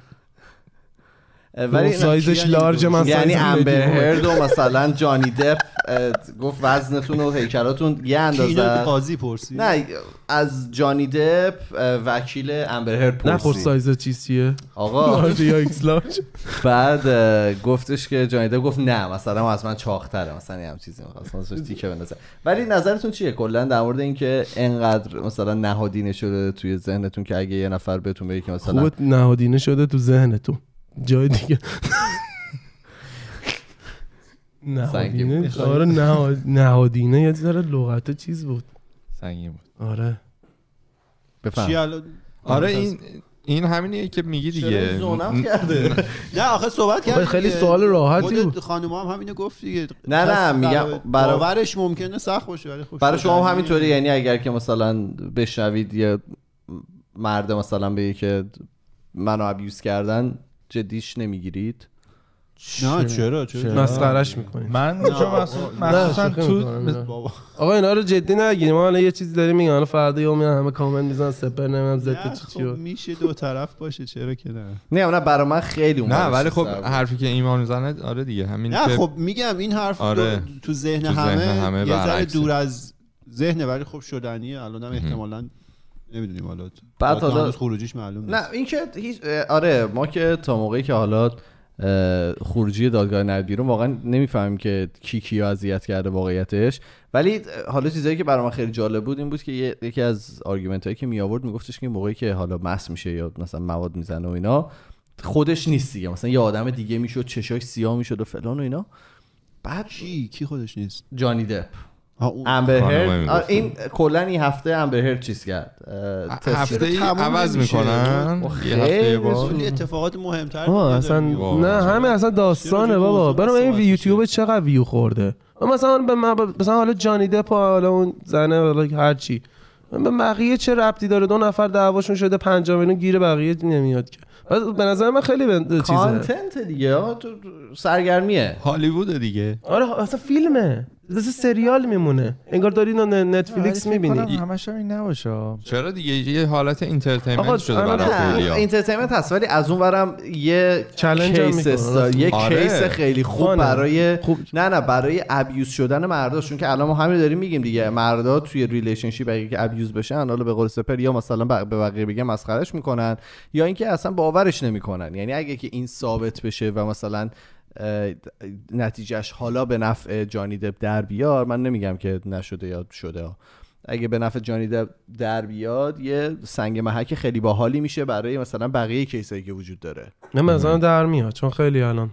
A: ولی
C: سایزش لارج، من
A: یعنی امبر هرد و مثلا جانی دپ گفت وزنتون و هیکلاتون یه اندازه.
D: قاضی پرسید؟
A: نه از جانی دپ وکیل امبر هرد پرسید.
C: نه خب سایز چیه
A: آقا؟
C: لارج یا ایکس لارج.
A: بعد گفتش که جانی دپ گفت نه مثلا از من چاق‌تره، مثلا یه هم چیزی می‌خواستم تیکه بندازه. ولی نظرتون چیه کلا در مورد اینکه اینقدر مثلا نهادینه شده توی ذهنتون که اگه یه نفر بهتون بگه که مثلا
C: خوبه نهادینه شده تو ذهنتون، جای دیگه نهادینه. آره نهادینه یه ذره لغت چیز بود،
E: سنگین بود.
C: آره
A: بفهم.
E: آره این همینیه که میگی دیگه.
A: زونم کرده.
D: نه آخه صحبت کرد
C: خیلی سوال راحتی بود.
D: خانوما هم همینو گفت دیگه.
A: نه میگم
D: باورش ممکنه سخت باشه ولی خب
A: برای شما همینطوری. یعنی اگر که مثلا بشنوید یه مرد مثلا بگه که منو ابیوز کردن، جدیش نمیگیرید؟
D: نه چرا
C: مسخرهش میکنید؟
B: من مخصوصا تو
C: آقا اینا رو جدی نگیریم. ما الان یه چیزی داریم میگن، الان فردا یهو میان همه کامنت میزنن سپر نمیدونم زد چی
D: میشه دو طرف باشه، چرا که نه؟
A: نه برای من خیلی اون.
E: نه ولی خب حرفی که ایمان میزنه آره دیگه همین.
D: نه خب میگم این حرف تو ذهن همه یه ذره دور از ذهنه، ولی خب شدنیه. الان هم احتمالاً نمیدونیم حالا
A: بعد حالا
D: خروجیش معلوم نیست.
A: نه این که آره ما که تا موقعی که حالا خروجی دادگاه نرد بیرون واقعا نمیفهمیم که کیو اذیت کرده واقعیتش. ولی حالا چیزایی که برای من خیلی جالب بود این بود که یکی از آرگومنت هایی که می آورد میگفتش که موقعی که حالا مس میشه یا مثلا مواد میزنه و اینا خودش نیست دیگه، مثلا یه آدم دیگه میشد، چشاش سیاه میشد و فلان و اینا. بعد
D: کی خودش نیست؟
A: جانی دپ امبر هرد این کلا این هفته امبر هرد چیز کرد
E: هفته عوض میکنن یه هفته بعد
D: اتفاقات مهمتر
C: اصلا نه همه اصلا داستانه بابا. برام این یوتیوب چقدر ویو خورده مثلا مثلا حالا جانی دپ حالا اون زنه حالا هر چی به بقیه چه ربطی داره؟ 2 نفر دعواشون شده 5 میلیون گیر بقیه نمیاد که. به نظر من خیلی چیزه
A: کانتنت دیگه سرگرمیه
E: هالیوود دیگه.
C: آره اصلا فیلمه مثل سریال میمونه انگار داری نتفلیکس میبینی.
B: همش هم این نباشه.
E: چرا دیگه یه حالت اینترتینمنت شده برای خیلی‌ها.
A: اینترتینمنت هست ولی از اون ورم یه کیس کیس خیلی خوب برای نه برای ابیوز شدن مرداشون که الان ما همین داریم میگیم دیگه. مردا توی ریلیشنشیپ اگه که ابیوز بشن حالا به قول سپر یا مثلا به بقیه بگم مسخرهش میکنن یا اینکه اصلا باورش نمیکنن. یعنی اگه که این ثابت بشه و مثلا نتیجهش حالا به نفع جانی دپ در بیاد، من نمیگم که نشده یا شده، اگه به نفع جانی دپ در بیاد یه سنگ محک خیلی باحالی میشه برای مثلا بقیه کیسایی که وجود داره.
C: نه مثلا در میاد چون خیلی الان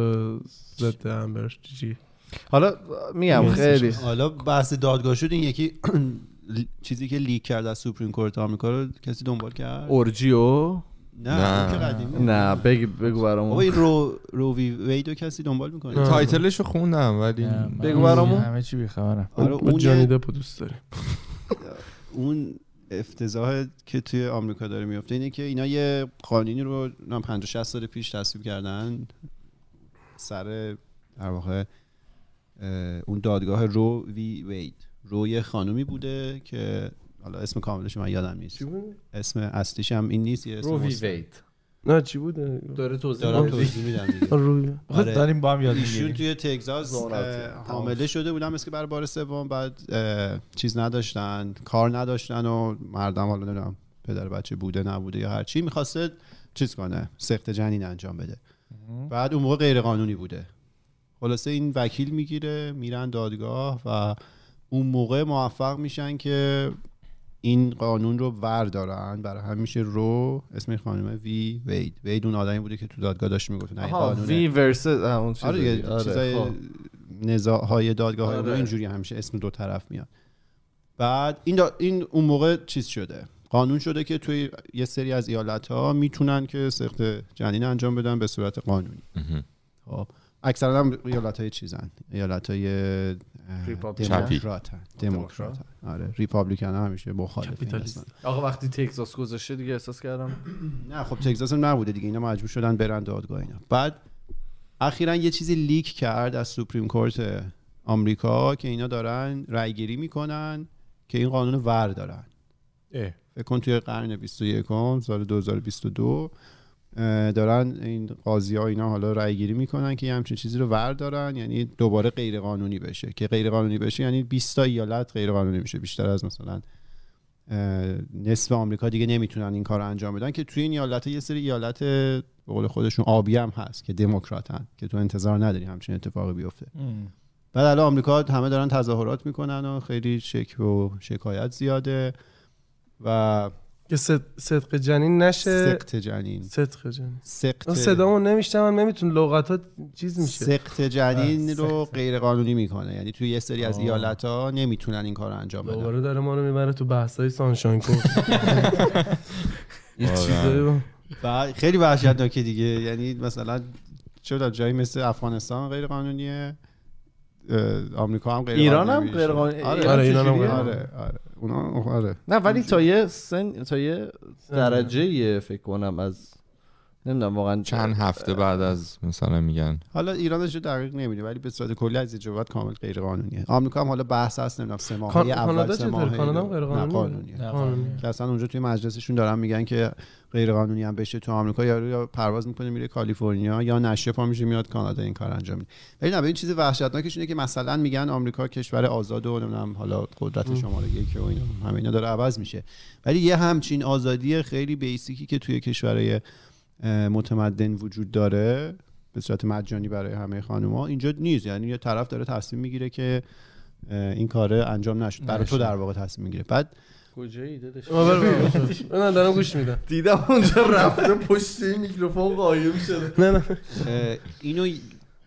C: ضد امبر جی.
A: حالا میگم خیلی
D: حالا بحث دادگاه شد. این یکی چیزی که لیک کرد از سوپریم کورت آمریکا رو کسی دنبال کرد؟
A: اورجیو نه بگو برامون.
D: این رو وی ویدو کسی دنبال میکنه؟
E: تایتلشو خوندم ولی
A: بگو برامون.
B: همه چی بیخبرم.
C: اون جانی دپ دوست داریم.
D: اون افتضاح که توی آمریکا داره میفته اینه که اینا یه قانونی رو 50-60 سال پیش تصویب کردن سر در واقع اون دادگاه رو وی وید. رو یه خانومی بوده که حالا اسم کاملش من یادم نیست. اسم اصلیش هم این نیست.
A: رو وی وید.
C: نه چی بوده؟
D: دارم توضیح میدم دیگه.
B: داریم با هم یاد میگیریم.
D: ایشون توی تگزاس حامله شده بودن مثل که برای بار سوم. بعد چیز نداشتن، کار نداشتن و مردم حالا نمیدونم پدر بچه بوده نبوده یا هر چی می‌خواسته چیز کنه، سقط جنین انجام بده. بعد اون موقع غیر قانونی بوده. خلاصه این وکیل میگیره میرن دادگاه و اون موقع موفق میشن که این قانون رو وردارن. برای هم میشه رو اسم خانم وی وید اون آدمی بوده که تو دادگاه داشت میگفت نه این قانون
A: وی ورسس اون
D: چیزای نزاع‌های دادگاه‌های رو اینجوری همیشه اسم دو طرف میاد. بعد این اون موقع چیز شده، قانون شده که توی یه سری از ایالت‌ها میتونن که سقط جنین انجام بدن به صورت قانونی. خب اکثرا هم ایالت‌های چیزن، ایالت‌های دموکرات. آره ریپابلیکن همیشه مخالفین هستن.
A: آقا وقتی تگزاس گذاشته دیگه احساس کردم
D: نه خب تگزاس هم نبوده دیگه، اینا مجبور شدن برن دادگاه اینا. بعد اخیراً یه چیزی لیک کرد از سوپریم کورت آمریکا که اینا دارن رأیگیری میکنن که این قانون ور دارن. فکر کن توی قرن 21 سال 2022 دارن این قاضی‌ها اینا حالا رأیگیری میکنن که همچین چیزی رو ور دارن، یعنی دوباره غیر قانونی بشه. که غیر قانونی بشه یعنی 20 تا ایالت غیر قانونی میشه، بیشتر از مثلا نصف آمریکا دیگه نمیتونن این کارو انجام بدن. که توی این ایالت یه سری ایالت به قول خودشون آبی هم هست که دموکراتن که تو انتظار نداری همچین اتفاقی بیفته. بعد الان آمریکا همه دارن تظاهرات میکنن و خیلی شک و شکایت زیاده و
C: که صدق جنین نشه.
D: سقط جنین.
C: صدامون نمیشتم نمیتون لغتات چیز میشه.
D: سقط جنین رو غیر قانونی میکنه، یعنی توی یه سری از ایالت‌ها نمیتونن این کارو انجام بدن.
C: دوباره داره ما رو میبره تو بحث‌های سانشاین کورت. یه چیزایی
D: و خیلی وحشتناکه دیگه. یعنی مثلا چرا جایی مثل افغانستان غیر قانونیه، آمریکا هم غیر قانونیه،
A: ایران هم غیر قانونیه.
D: آره ایران هم آره اونا آره.
A: نه ولی تا یه درجه فکر کنم از نمیدونم واقعا
E: چند هفته بعد از مثلا میگن
D: حالا ایرانش رو دقیق نمیدونم ولی به صورت کلی از اجابات کامل غیر قانونیه. آمریکا هم حالا بحث هست نمیدونم 3 ماهه اول 3 ماهه
C: کانادا غیر قانونیه
D: که اصلا اونجا توی مجلسشون دارن میگن که غیر قانونی هم بشه تو آمریکا یا پرواز میکنه میره کالیفرنیا یا نشه پا میشه میاد کانادا این کار انجام میده. ولی نه، این چیز وحشتناکش اینه که مثلا میگن آمریکا کشور آزاد و نمیدونم حالا قدرت شماره 1 و اینا همینا داره عوض میشه، ولی یه همچین آزادی خیلی بیسیکی که توی کشورهای متمدن وجود داره به صورت مجانی برای همه خانوما اینجا نیست. یعنی یه طرف داره تصمیم میگیره که این کاره انجام نشد، برای تو در واقع تصمیم میگیره. بعد
A: کجایی داداش؟
C: من دارم گوش میدم.
A: دیدم اونجا رفته پشت میکروفون قایم شده.
D: اینو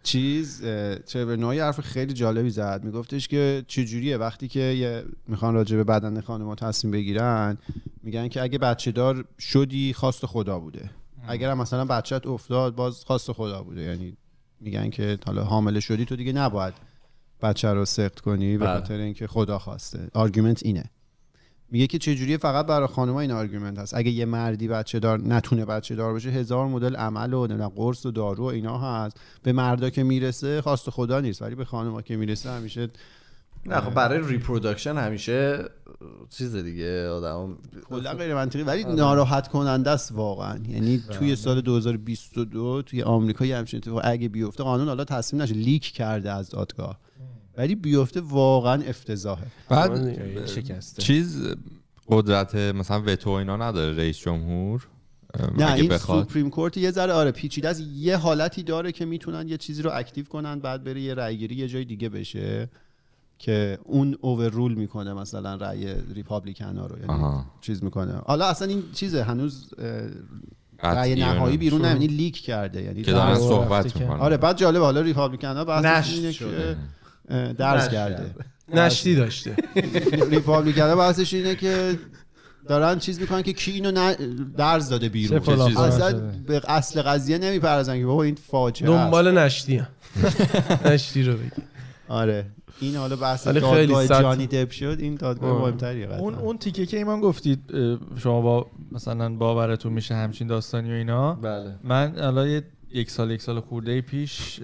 D: ترور نوآ حرف خیلی جالبی زد. میگفتش که چجوریه وقتی که میخوان راجع به بدن خانم‌ها تصمیم بگیرن، میگن که اگه بچه دار شدی خواست خدا بوده، اگر هم مثلا بچت افتاد باز خواست خدا بوده. یعنی میگن که حالا حامله شدی تو دیگه نباید بچه رو سقط کنی به خاطر اینکه خدا خواسته. آرگومنت اینه. میگه که چجوریه فقط برای خانم‌ها این آرگومنت هست. اگه یه مردی بچه دار نتونه بچه دار باشه، 1000 مدل عمل و قرص و دارو و اینا هست. به مردا که میرسه خواست خدا نیست، ولی به خانم‌ها که میرسه همیشه
A: نه. خب برای ریپروداکشن همیشه چیز دیگه آدم
D: کلا غیر منطقی ولی ناراحت کننده است واقعا. یعنی توی سال 2022 توی آمریکا یه همچین اتفاق اگه بیفته، قانون حالا تصمیم نشه لیک کرده از دادگاه، ولی بیفته واقعا افتضاحه.
E: بعد
B: شکسته
E: چیز قدرت مثلا وتو اینا نداره رئیس جمهور؟
D: نه این سوپریم کورت یه ذره پیچیده است. یه حالتی داره که میتونن یه چیزی رو اکتیو کنن بعد بره یه رأیگیری یه جای دیگه بشه که اون اووررول میکنه مثلا رأی ریپابلیکن رو، یعنی چیز میکنه. حالا اصلا این چیزه هنوز رأی نهایی بیرون نمیاد، لیک کرده یعنی
E: که دارن صحبت میکنن.
D: آره بعد جالب حالا ریپابلیکن ها بحثش اینه که درس کرده
C: نشتی داشته.
D: ریپابلیکن ها بحثش اینه که دارن چیز میکنن که کی اینو درس داده بیرون، اصلا به اصل قضیه نمیپردازن که بابا این فاجعه
C: دنبال نشتی هم. نشتی رو بگی.
D: آره این حالا بحث دادگاه جانی دپ شد، این دادگاه مهمتریه.
B: اون تیکه که ایمان گفتید شما با مثلا باورتون میشه همچین داستانی و اینا.
A: بله. من
B: حالا یک سال خورده پیش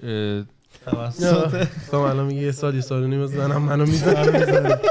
B: توسط
C: تو الان میگی یه سال و نیم زنم منو میزنه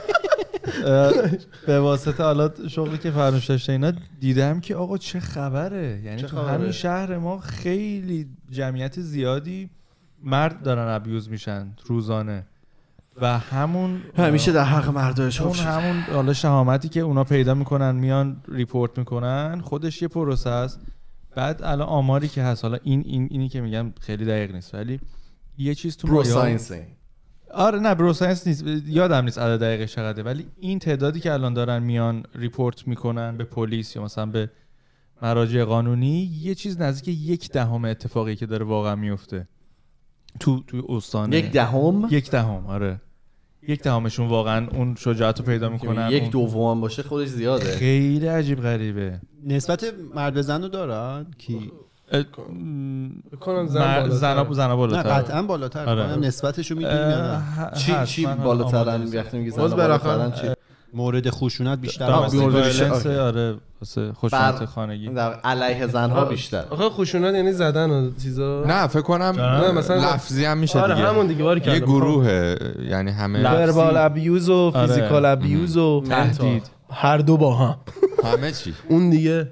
B: به واسطه حالا شغلی که فرنوش داشته اینا دیدم که آقا چه خبره. یعنی تو همین شهر ما خیلی جمعیت زیادی مرد دارن ابیوز میشن روزانه و همون
A: همیشه در حق مردای شما
B: همون حالا شهامتی که اونا پیدا میکنن میان ریپورت میکنن خودش یه پروسه است. بعد الان آماری که هست، حالا اینی که میگم خیلی دقیق نیست ولی یه چیز تو
A: برو ساینس.
B: آره نه برو ساینس نیست، یادم نیست عدد دقیقش چقدره، ولی این تعدادی که الان دارن میان ریپورت میکنن به پلیس یا مثلا به مراجع قانونی، یه چیز نزدیک 1/10 اتفاقی که داره واقعا میفته تو استان.
D: 1/10
B: آره 1/10 واقعا اون شجاعت رو پیدا میکنن.
A: 1/2 باشه خودش زیاده.
B: خیلی عجیب غریبه.
D: نسبت مرد به زن رو دارن کی
C: بکنم
B: زن بالاتر.
D: نه قطعا بالاتر.
B: آره.
D: نسبتشو میدونیم
A: چی بالاترن وقتی میگی زن بالاترن چی
D: مورد خشونت بیشتر
B: آره واسه خشونت خانگی
A: علیه زنها بیشتر.
C: آخه خشونت یعنی زدن و چیزا.
E: نه فکر کنم
C: نه مثلا
E: لفظی هم میشه
C: دیگه. آره همون دیگه باری
E: یه گروهه، یعنی همه
C: وربال ابیوز و فیزیکال ابیوز و
B: تهدید،
C: هر دو با هم
E: همه چی.
C: اون دیگه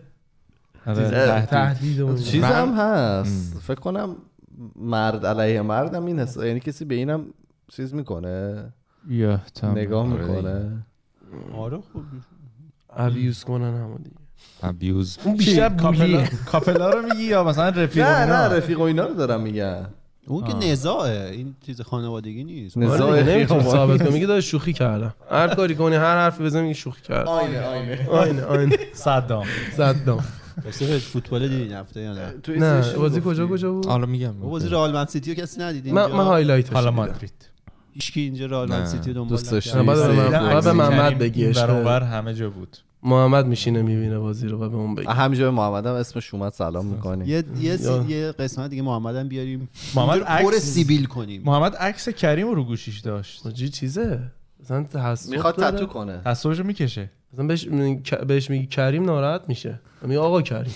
B: تهدید
C: اون
A: چیز هم هست. فکر کنم مرد علیه مرد هم این هست، یعنی کسی به اینم چیز میکنه
B: یا
A: نگاه میکنه.
D: آره خوب
C: ابیوز کنن همون دیگه.
E: ابیوز
C: اون بیشتر
B: کاپلا رو میگی یا مثلا رفیق؟
A: نه رفیق و اینا رو دارم میگن.
D: اون که نزاعه، این چیز خانوادگی نیست.
A: نزاعه
C: نمیتونی ثابت کنی. میگه داش شوخی کردم. هر کاری کنی هر حرفی بزنی میگه شوخی کردم. آینه
B: صدام
D: مثلا فوتبال دیدین هفته یا نه؟
C: نه بازی کجا بود؟
E: حالا میگم
D: بازی رئال من سیتی رو کسی ندیدین؟
C: من هایلایتش
B: حالا مادرید
D: هیچ کی اینجا رئال من سیتی رو دنبال
A: نکرد.
C: بعد به محمد بگی
B: برابر همه جا بود.
C: محمد میشینه میبینه بازی رو و به اون بگی.
A: همینجا به محمد هم اسمش اومد سلام میکنیم.
D: یه قسمت دیگه محمد هم بیاریم.
B: محمد
D: عکس سیبیل کنیم.
B: محمد عکس کریم رو گوشیش داشت.
C: چیزه؟ مثلا تعصب
A: میخواد تتو کنه.
B: تعصبشو میکشه.
C: مثلا بهش میگی کریم ناراحت میشه. میگه آقا کریم.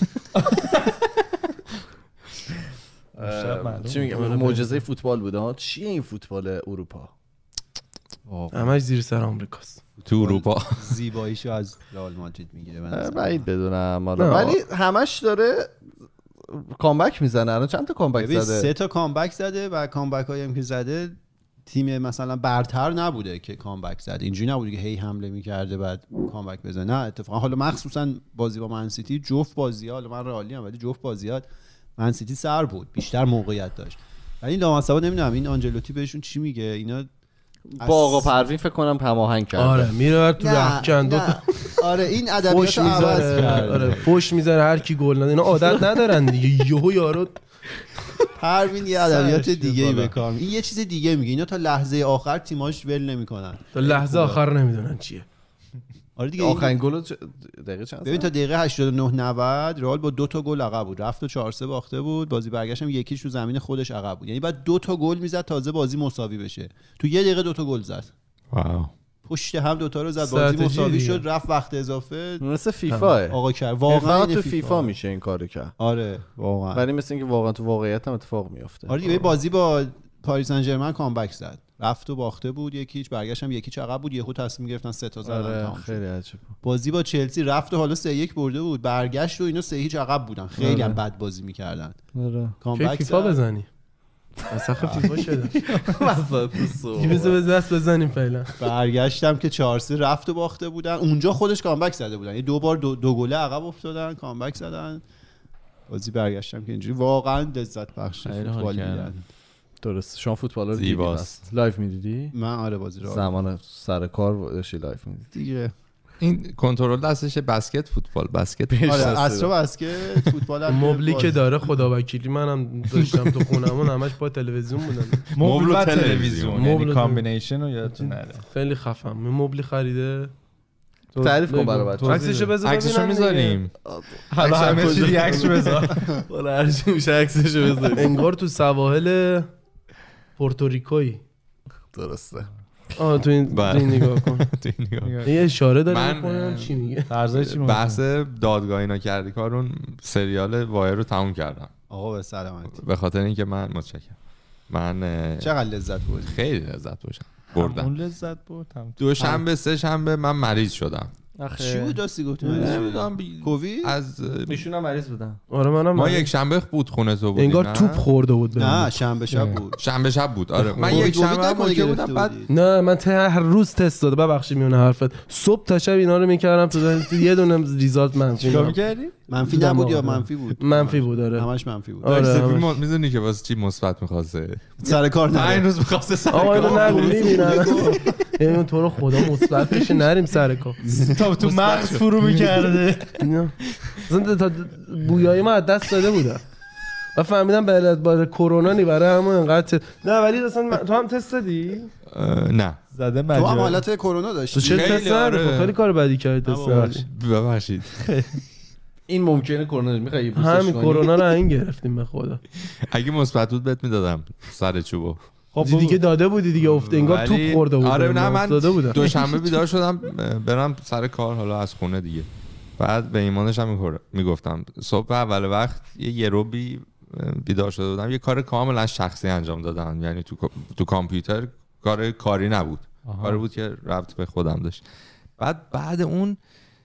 A: چی میگم؟ معجزه فوتبال بوده ها. چیه این فوتبال اروپا؟
C: همش زیر سر آمریکاست.
E: تو اروپا
D: زیباییشو از رئال مادرید میگیره.
A: بعید بدونم ولی همش داره کامبک میزنه. الان چند تا کامبک زده؟
D: 3 تا کامبک زده و کامبک هایی هم که زده تیم مثلا برتر نبوده که کامبک زده. اینجوری نبوده که هی حمله میکرده بعد کامبک بزنه. نه اتفاقا حالا مخصوصا بازی با من سیتی جفت بازی‌ها، حالا من رئالی ام ولی جفت بازی‌ها من سیتی سر بود، بیشتر موقعیت داشت. ولی لامصبا نمیدونم این آنجلوتی بهشون چی میگه. اینا
A: با آقا پروین فکر کنم هماهنگ کرده.
C: آره میره تو رخکن
D: آره این ادبیات عوض کرد.
C: آره فوش میذاره هر کی گل نده. اینا عادت ندارن دیگه. یهو یارو
D: پروین یه ادبیات دیگه ای به کار این یه چیز دیگه میگه. اینا تا لحظه آخر تیماش ول نمیکنن،
C: تا لحظه آخر نمیدونن چیه.
D: آره دیگه.
A: آخرین گل دقیقه چند؟
D: ببین تا دقیقه 89 90 رئال با 2 تا گل عقب بود، رفت و 4-3 باخته بود، بازی برگشتم یکیش رو زمین خودش عقب بود، یعنی بعد 2 تا گل میزد تازه بازی مساوی بشه. تو یه دقیقه 2 تا گل زد،
E: واو.
D: پشت هم 2 تا رو زد، بازی مساوی شد، رفت وقت اضافه.
A: مثل فیفا
D: آقا کرد واقعا
A: تو فیفا میشه این کارو کرد.
D: آره واقعا.
A: ولی مثل اینکه واقعا تو واقعیت هم اتفاق میفته.
D: آره دیگه بازی با پاریس سن ژرمن کامبک زد، رفت و باخته بود یکیچ، برگشتم یکیچ عقب بود، یهو تصمیم گرفتن 3 تا زدن.
A: آره خیلی عجیب.
D: بازی با چلسی رفت و حالا 3-1 برده بود، برگشت و اینا 3-0 عقب بودن، خیلی هم بد بازی می‌کردن.
A: آره
D: کامبک
C: فیفا بزنی اصلا فیفا شده
A: وسط
C: بزنیم دست بزنیم فعلا.
D: برگشتم که 4-3 رفت و باخته بودن، اونجا خودش کامبک زده بودن، یه 2 بار 2 گله عقب افتادن، کامبک زدن، بازی برگشتم که اینجوری واقعا لذت بخش فوتبال دیدن.
A: درست. شما فوتبال رو
E: زیباست.
A: لایو میدیدی؟
D: من آره بازی رو
A: زمان سر کار داشتی لایو میدیدی
D: دیگه.
E: این کنترل دستش بسکت فوتبال بسکت.
D: آره اصلا بسکت فوتبال هم
C: مبلی که داره خدا وکیلی منم داشتم تو خونمون همش با تلویزیون بودن.
E: مبل و
B: تلویزیون
C: مبل
B: یعنی
C: و
B: کامبینیشن رو یادتون نره.
C: خیلی خفم. مبلی خریده.
A: تعریف کن برای بچه‌ها.
C: عکسشو بذار
E: عکسشو میذاریم.
B: حالا همه چی عکس بذار.
A: والا هر چی میشه عکسشو بذاریم.
C: انگار تو سواحل پورتوریکویی.
A: درسته.
C: تو این نگاه کن. یه اشاره داره میکنم چی میگه.
B: فرضای چی
E: بحث دادگاه اینا کردی کارون سریال وایر رو تموم کردم.
D: آقا به سلامتی.
E: به خاطر اینکه متشکرم. من
D: چقدر لذت بردی؟
E: خیلی لذت بردم.
B: اون لذت بردم.
E: دوشنبه سه شنبه من مریض شدم.
D: چی بود راستی گفتی؟
E: نمیدونم
D: کووید؟
E: از
A: ایشون هم مریض بودن.
C: آره منم
E: ما یک شنبه بود خونه تو بودیم.
C: انگار توپ خورده بود بهم.
D: نه شنبه شب بود.
E: شنبه شب بود. آره من یک شنبه هم بودم بعد
C: نه من هر روز تست داده. ببخشید میونه حرفت. صبح تا شب اینا رو میکردم تو یه دونه ریزالت منفی.
B: چیکار می‌کردی؟
D: منفی نبود یا منفی بود؟
C: منفی بود آره.
D: همش منفی بود.
C: آره
E: میدونی که واسه چی مثبت می‌خواسته
D: سر کار
E: نه این
D: نره.
E: روز می‌خواسته سر
C: آقا اینو
E: کار
C: نگو میبینم. این تو رو خدا مثبت بشه نریم سر کار.
B: تا تو مغز فرو می‌کرده.
C: اینا اصلا تا بویای ما از دست داده بودن و فهمیدم برای کرونا نی برای همون انقدر نه. ولی اصلا تو هم تست دادی؟
E: نه
B: زده
D: تو هم
B: مجال.
D: حالت کرونا داشتی؟
C: تو چه
E: خیلی
C: تست
E: آره.
C: دادی؟ خیلی کار بدی کردی تست دادی.
E: ببخشید
A: این ممکنه کرونا میخوای بوستش
C: همین
A: کنی؟
C: کرونا رو این گرفتیم به خدا.
E: اگه مثبت بود بهت میدادم سر چوبو.
C: خب دیگه داده بودی دیگه افت انگار توپ خورده بود.
E: آره نه من
C: داده بودم.
E: دوشنبه بیدار شدم برم سر کار حالا از خونه دیگه. بعد به ایمانش هم میگفتم صبح اول وقت یه روبی بیدار شده بودم، یه کار کاملا شخصی انجام دادم، یعنی تو کامپیوتر کار کاری نبود. کاری بود که ربط به خودم داشت. بعد اون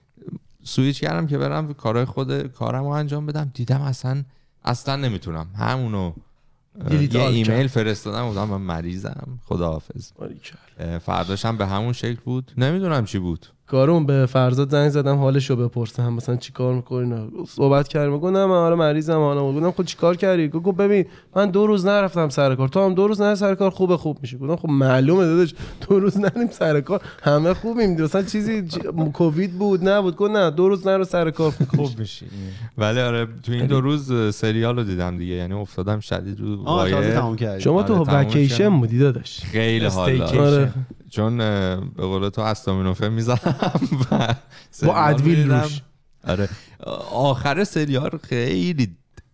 E: سویچ کردم که برم کارهای کارمو انجام بدم، دیدم اصلا نمیتونم. همونو یه ایمیل فرستادم گفتم من مریضم خداحافظ. فرداشم به همون شکل بود. نمیدونم چی بود.
C: کارون به فرزاد زنگ زدم حالشو بپرسم مثلا چیکار می‌کنی. صحبت کردیم گفتم من آره مریضم حالا. گفتم خب چیکار کردی؟ گفت ببین من 2 روز نرفتم سر کار، تو هم 2 روز نری سر کار خوب میشه. گفتم خب معلومه داداش 2 روز نریم سر کار همه خوبیم. مثلا چیزی کووید بود نبود. گفت نه 2 روز نرو سر کار خوب میشی.
E: ولی آره تو این 2 روز سریال رو دیدم دیگه، یعنی افتادم شدید رو وایر.
C: شما تو وکیشن بودی داداش؟
E: خیلی حال داشت چون به قول تو استامینوفن میزنم و
C: با ادویل روش.
E: آره آخر سریال خیلی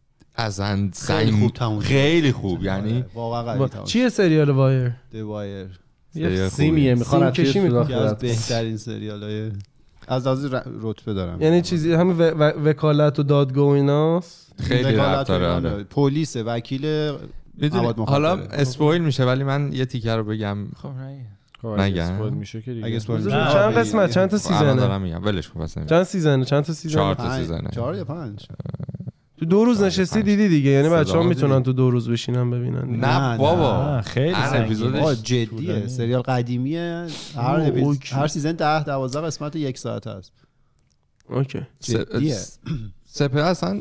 E: ازن خیلی خوب یعنی
D: واقعا.
C: چیه سریال وایر؟
D: وایر
A: یه سیمیه میخوان
C: کشی میکنه.
D: از بهترین سریالای از رتبه دارم.
C: یعنی چیزی همین وکالت و دادگاه و ایناست.
E: خیلی ربط داره.
D: پلیس وکیل
E: حالا اسپویل میشه ولی من یه تیکه رو بگم.
B: خب
E: نگم
A: میشه که دیگه.
D: اگه
C: چند قسمت چند تا سیزنه؟
E: دارم میگم ولش کن پس.
C: چند سیزنه؟ چند تا سیزن؟
E: 4 تا سیزنه.
D: 4 یا 5.
C: تو 2 روز نشستی دیدی دیگه، یعنی بچه‌ها میتونن تو 2 روز بشینن ببینن.
E: نه بابا
B: خیلی
E: هر اپیزودش
D: جدیه. سریال قدیمیه. هر سیزن 10 12 قسمت 1 ساعت هست.
C: اوکی.
D: جدیه.
E: سپه اصلا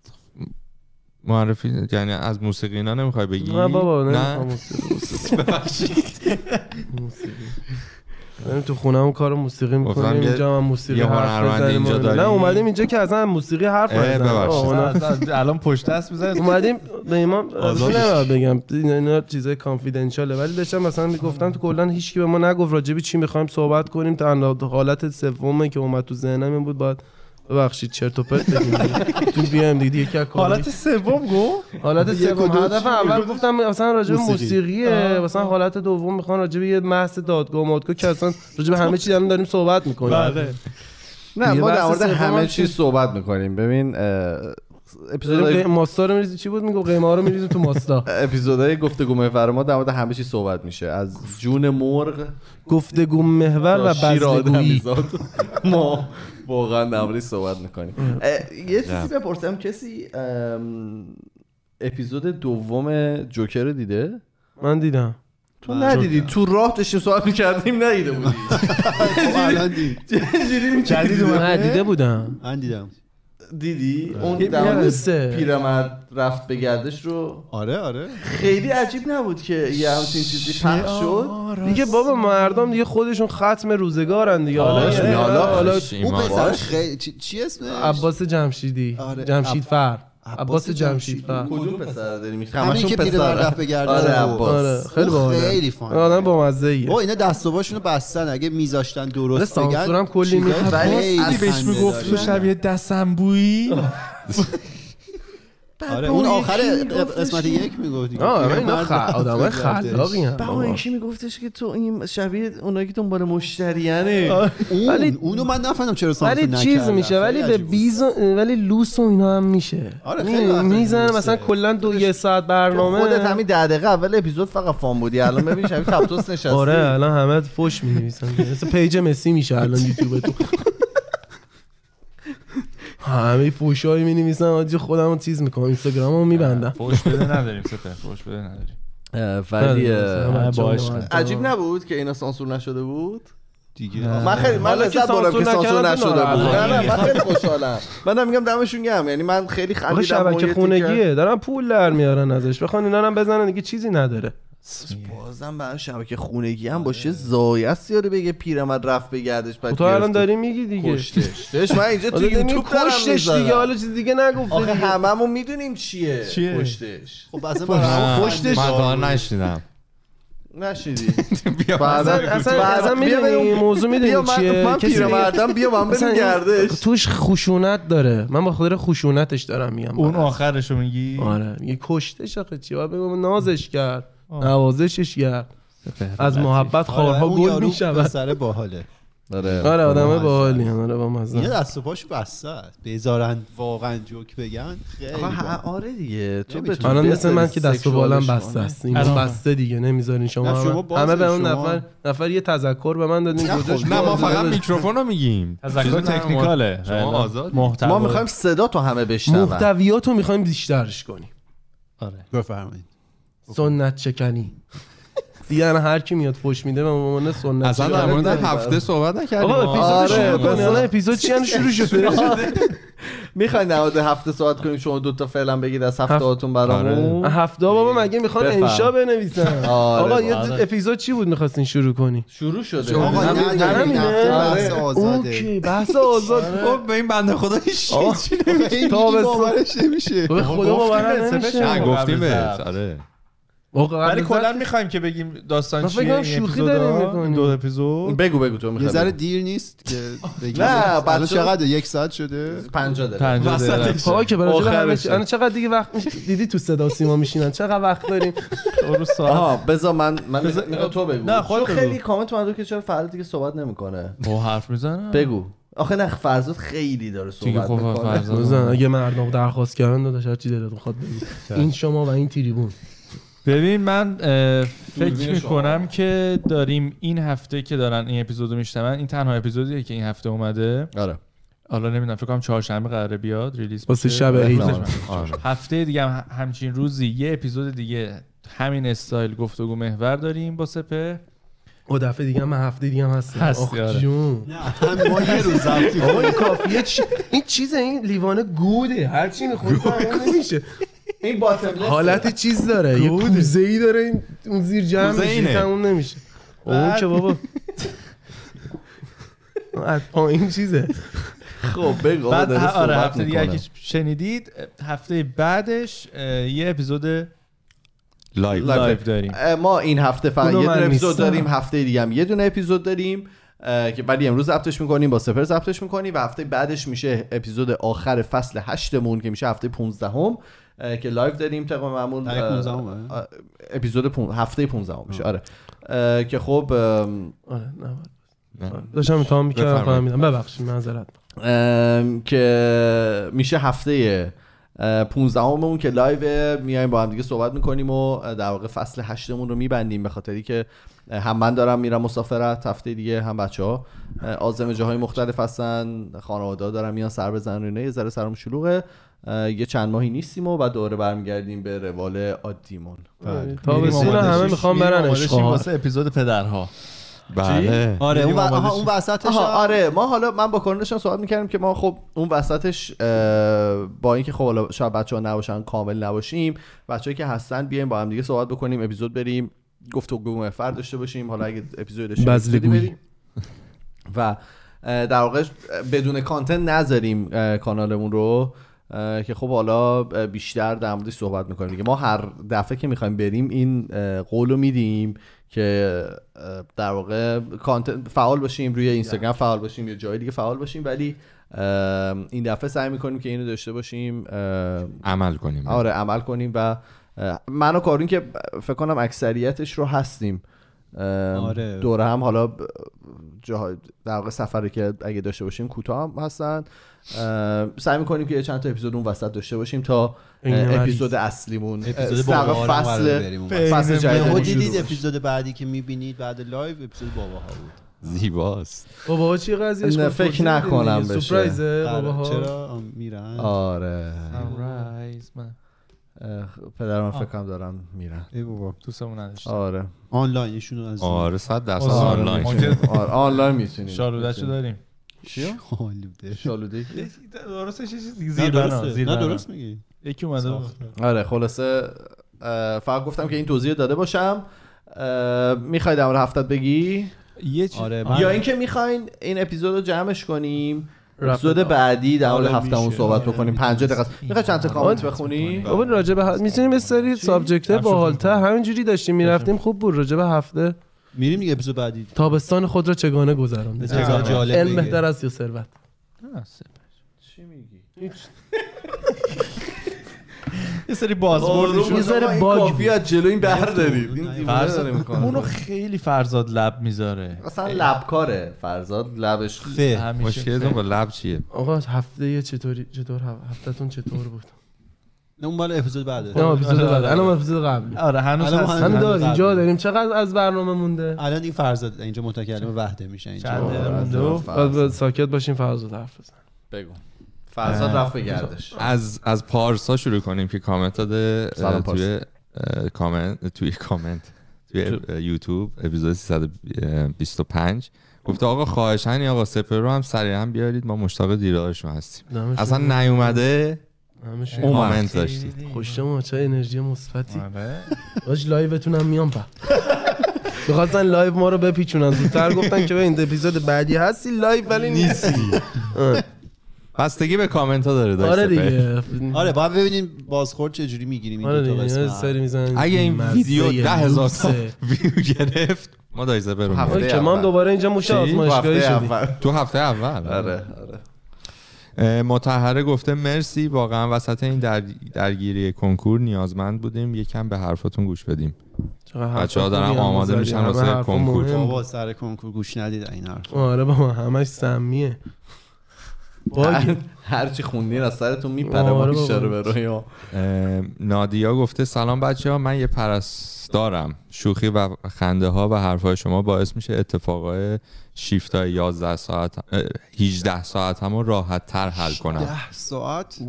E: معرفی یعنی از موسیقی اینا نمیخوای بگی؟
C: نه بابا
E: نه
C: ببخشید. بریم تو خونه‌مون کار موسیقی می‌کنیم، اینجا هم موسیقی حرف بزنیم. نه اومدیم اینجا که اصلا موسیقی حرف بزنیم.
B: الان پشت دست می‌زنید.
C: اومدیم به ایمان نمی‌دونم بگم اینا چیزای کانفیدنشیاله، ولی داشتم مثلا میگفتم تو کلا هیچکی به ما نگفت راجبی چی می‌خوایم صحبت کنیم. تا حالت سومه که اومد تو ذهنم این بود بعد ببخشید چرت و پرت بگیم تو بیام دیگه یکی از
B: حالت سوم گفت
C: حالت سوم هدف اول گفتم مثلا راجع به موسیقیه، مثلا حالت دوم میخوان راجع به یه بحث دادگاه که اصلا راجع به همه چیز الان داریم صحبت میکنیم.
B: بله
A: نه ما در مورد همه چیز صحبت میکنیم. ببین
C: اپیزودهای ماستا رو میریزی چی بود میگم قیمه ها رو میریزیم تو ماستا.
A: اپیزودهای گفتگو محور ما در مورد همه چیز صحبت میشه، از جون مرغ،
C: گفتگو محور و بزدگویی.
A: ما واقعا در موردش صحبت میکنیم. یه چیزی بپرسم، کسی اپیزود دوم جوکر رو دیده؟
C: من دیدم.
A: تو ندیدی؟ تو راه داشتیم صحبت میکردیم ندیده بودی؟
D: الان دید.
C: جدید من دیده بودم.
D: من دیدم.
A: دیدی؟ اون در پیرمرد رفت به گردش رو.
D: آره
A: خیلی عجیب نبود که یه همچین چیزی پخش شد.
C: دیگه بابا مردم دیگه خودشون ختم روزگارن دیگه. حالا
D: اون پسر خیلی چی اسمش؟
C: عباس جمشیدی. جمشیدفر. عباس جمشیدفر.
A: کدوم پسر داری میگی؟
D: همین که پیرمرد رفت به گردش.
A: آره
C: خیلی باحال.
D: خیلی فان.
C: آدم با مزه ایه.
D: اینا دست و پاشونو بستن اگه میذاشتن درست بگن.
C: سانسورم کلی میخواد.
B: ولی بهش میگفت تو شبیه دستنبویی.
D: آره اون آخر قسمت 1 میگفت دیگه.
C: اینا آدمای خلاقی ان.
A: با اینکه میگفتش که تو این شبیه اونایی که دنبال مشتریانه.
D: اونو من نفهمیدم چرا سانسور نکردن.
C: ولی چیز میشه ولی به بیز ولی لوس و اینا هم میشه. میزنن مثلا کلا 2 ساعت برنامه.
A: خودت همین 10 دقیقه اول اپیزود فقط فان بودی، الان ببین شبیه کاپتوس نشستی.
C: آره الان همه فوش می‌نویسن مثلا پیج مسی میشه الان یوتیوب تو. همه فوشایی می‌نویسن آجی خودمو چیز میکنم اینستاگراممو میبندم.
B: فوش بده نداریم سپر، فوش بده نداریم.
A: ولی
B: باش
A: عجیب نبود که اینا سانسور نشده بود
D: دیگه.
A: من لذت بردم که سانسور نشده بود. نه من خیلی خوشحالم. منم میگم دمشون گرم، یعنی من خیلی خندیدم.
C: شبکه خونگیه دارن پول در میارن ازش، بخوان اینا هم بزنن دیگه چیزی نداره.
A: بازم برای شبکه خونگی هم باشه زایست یاره بگه پیرمرد رفت به گردش بعد
C: تو الان داری میگی دیگه
A: کشتش. من اینجا تو یوتیوب دارم میذارم
C: دیگه، حالا چیز دیگه نگفته.
A: آخه هممون میدونیم چیه کشتش.
D: خب اصلا
C: کشتش
E: من نشنیدم.
A: نشیدی؟
C: اصلا میدونی موضوع میدونی چیه؟
A: من پیرمردم بیا من بریم گردش.
C: توش خشونت داره، من با خاطر خشونتش دارم میگم.
B: اون آخرشو میگی؟
C: آره میگه کشتش. آخه چی باید بگم؟ نازش کرد، نوازشش کرد، از محبت خارها گل میشود.
D: پسر باحاله.
C: آره آدمه باحالی. آره با مزه.
D: اینا دست و پاشو بسته بذارن واقعا جوک بگن خیلی.
A: آره دیگه تو
C: الان مثل من که دست و بالم بسته است. این بسته دیگه نمیذارین شما همه به اون نفر یه تذکر به من دادین گذاشت.
E: نه ما فقط میکروفون رو میگیم.
B: تذکر تکنیکاله.
E: شما آزاد.
A: ما میخوایم صدا تو همه بشنون.
C: محتویاتو میخوایم بیشترش کنیم.
B: آره
D: بفرمایید.
C: سنت چکنی دیگه هر کی میاد فوش میده به عنوان سنت.
E: اصلا در مورد هفته صحبت نکردیم.
C: آره اپیزود چی شروع شده؟
A: میخواین در مورد هفته صحبت کنیم؟ شما دو تا فعلا بگید از هفته هاتون برامون.
C: هفته بابا مگه میخوان انشا بنویسن؟ آقا یه اپیزود چی بود میخواستین شروع کنی؟
A: شروع شده.
D: آقا همین بحث آزاده.
C: اوکی بحث آزاد.
E: خب به این بنده خدا هیچ
D: چی باورش نمیشه.
C: به خدا باورش نمیشه.
E: گفتیم بهت. آره
B: ولی کلا میخوایم که بگیم داستان چیه این اپیزود. دو اپیزود
A: بگو تو
D: یه
A: میخوای.
D: ذره دیر نیست که بگیم.
A: نه
D: الان چقدر 1 ساعت شده؟
A: 50 دقیقه.
C: پاها که برای الان چقدر دیگه وقت میشه؟ دیدی تو صدا سیما میشینن چقدر وقت داریم؟
A: آها بذار من تو بگو.
B: نه خود
A: خیلی کامنت اومد که چرا فردا دیگه صحبت نمیکنه.
B: با حرف میزنه.
A: بگو. آخه نه فرزاد خیلی داره صحبت میکنه.
C: اگه مردم درخواست کردن داداش هر چی دلت میخواد بگو. این شما و این تریبون.
B: ببین من فکر میکنم که داریم این هفته که دارن این اپیزودو میشنون، این تنها اپیزودیه که این هفته اومده.
A: آره
B: حالا نمیدونم فکر کنم چهارشنبه قراره بیاد ریلیز
C: واسه شب عید.
B: هفته دیگه همچین روزی یه اپیزود دیگه همین استایل گفتگو محور داریم با سپه.
C: او دفعه دیگه من هفته دیگه هم هستم.
B: آخ
C: جون.
D: نه ما یه روز رفتیم.
C: آقا این کافیه این چیزه، این لیوانه گوده، هر چی میخوری نمیشه.
A: این باتم
C: حالت چیز داره، یه کوزه‌ای داره، اون زیر جمع میشه تموم نمیشه. اون که بابا از پایین چیزه.
A: خب بگو.
B: بعد آره هفته دیگه که شنیدید هفته بعدش یه اپیزود لایو داریم.
A: ما این هفته فقط یه دونه اپیزود داریم، هفته دیگه هم یه دونه اپیزود داریم که ولی امروز ضبطش میکنیم، با سپر ضبطش میکنیم و هفته بعدش میشه اپیزود آخر فصل 8 مون که میشه هفته 15 که لایو داریم طبق معمول. اپیزود هفته 15 میشه. آره که خب
C: آره داشتم امتحان میکردم فهمیدم، ببخشید معذرت.
A: که میشه هفته 15 همون که لایو میایم با هم دیگه صحبت میکنیم و در واقع فصل 8 مون رو میبندیم، به خاطری که هم من دارم میرم مسافرت هفته دیگه، هم بچه‌ها عازم جاهای مختلف هستن، خانواده‌ها دارن میان سر بزنن و اینا، یه ذره سرم شلوغه، یه چند ماهی نیستیم و بعد دوباره برمیگردیم به روال عادیمون.
C: تابستون همه میخوام برن اشغال
B: واسه اپیزود پدرها.
E: بله
D: آره اون وسطش.
A: آره ما حالا من با کارنشان صحبت میکردم که ما خب اون وسطش با اینکه خب حالا شاید بچه‌ها نباشن کامل نباشیم، بچه‌ای که هستن بیایم با هم دیگه صحبت بکنیم، اپیزود بریم گفتگو محور داشته باشیم، حالا اگه اپیزود داشته بریم و در واقع بدون کانتنت نذاریم کانالمون رو که خب حالا بیشتر در موردش صحبت میکنیم دیگه. ما هر دفعه که میخوایم بریم این قولو میدیم که در واقع کانتنت فعال باشیم، روی اینستاگرام فعال باشیم یا جای دیگه فعال باشیم، ولی این دفعه سعی میکنیم که اینو داشته باشیم،
E: عمل کنیم.
A: آره عمل کنیم و من و کارون که فکر کنم اکثریتش رو هستیم
D: آره.
A: دوره هم، حالا در واقع سفری که اگه داشته باشیم کوتاه هم هستن، سعی میکنیم که چند تا اپیزود اون وسط داشته باشیم تا اپیزود اصلیمون فصل جدید.
D: دیدید اپیزود بعدی که میبینید بعد لایو اپیزود باباها بود،
E: زیباست.
C: باباها چی قضیهش؟
A: فکر نکنم بشه
C: سورپرایزه باباها.
D: چرا میرن؟
A: آره
B: سورپرایز من
A: پدرم فکر کنم دارن میرن.
D: ای بابا
B: دوستمون نداشت.
A: آره
D: آنلاینشون از
E: آره 100% آنلاین.
A: آنلاین میتونیم.
B: شالودهشو داریم.
A: چیو؟ شالوده
B: درستش چیزی زیر
D: نه درست میگی.
B: یکی اومده.
A: آره خلاصه فقط گفتم که این توضیح داده باشم. میخوای در مورد هفتت بگی؟ یا اینکه میخواین این اپیزود رو جمعش کنیم اپیزود بعدی در مورد هفتمون صحبت بکنیم 50 دقیقه. میخوای چند تا کامنت بخونی؟
C: بابا راجع به میتونیم یه سری سابجکت باحال‌تر همینجوری داشتیم میرفتیم، خوب بود. راجع به هفته
D: میریم دیگه اپیزود بعدی.
C: تابستان خود را چگونه گذراندید؟ علم بهتر است یا ثروت؟
A: چی میگی؟
B: یه سری بازورد
C: یه ذره باگ
A: کافی از جلو این بردارید. این دیوونه داره میکنه.
B: اونو خیلی فرزاد لب میذاره.
A: اصلا لب کاره فرزاد، لبش
E: مشکلتون با لب چیه؟
C: آقا هفته چطور هفتهتون چطور بود؟
D: نه اون بالا اپیزود بعده.
C: نه اپیزود بعده. الان اپیزود قبل.
B: آره هنوز
C: همین داریم جا داریم. چقدر از برنامه مونده؟
D: الان این فرزاد اینجا متکلم وحده میشه اینجا.
B: چند دقیقه مونده.
C: بعد ساکت باشین فرزاد حرف بزن.
A: بگو. فرزاد رفت به گردش.
E: از پارسا شروع کنیم که کامنت داده توی یوتیوب اپیزود 325 گفته آقا خواهشاً آقا سپر رو هم سریعا بیارید، ما مشتاق دیدارشون هستیم. اصلا نیومده کامنت داشتید.
C: خوشم چه انرژی مثبتی. باش لایوتون هم میام بخواستن لایو ما رو بپیچونن زودتر، گفتن که این اپیزود بعدی هستی لایو ولی نیستی.
E: بستگی به کامنت ها داره.
C: آره دیگه.
D: آره باید ببینیم بازخورد چه جوری میگیریم این دو تا قسمت.
E: اگه این ویدیو 10,000 تا ویو گرفت ما دایزه بریم.
C: که ما دوباره اینجا موشه آزمایشگاهی شدیم.
E: تو هفته اول.
A: آره.
E: مطهره گفته مرسی، واقعا وسط این درگیری کنکور نیازمند بودیم یکم به حرفاتون گوش بدیم. بچه‌ها دارن آماده میشن واسه کنکور.
D: بابا سر کنکور گوش ندید این حرف.
C: آره بابا همش سمیه.
A: هر چی خوندین از سرتون میپره با اشاره به رویا.
E: نادیا گفته سلام بچه‌ها، من یه پرستارم. شوخی و خنده ها و حرفای شما باعث میشه اتفاقای شیفتای 11 ساعت 18 ساعت همو راحت تر حل کنم.
D: 10 ساعت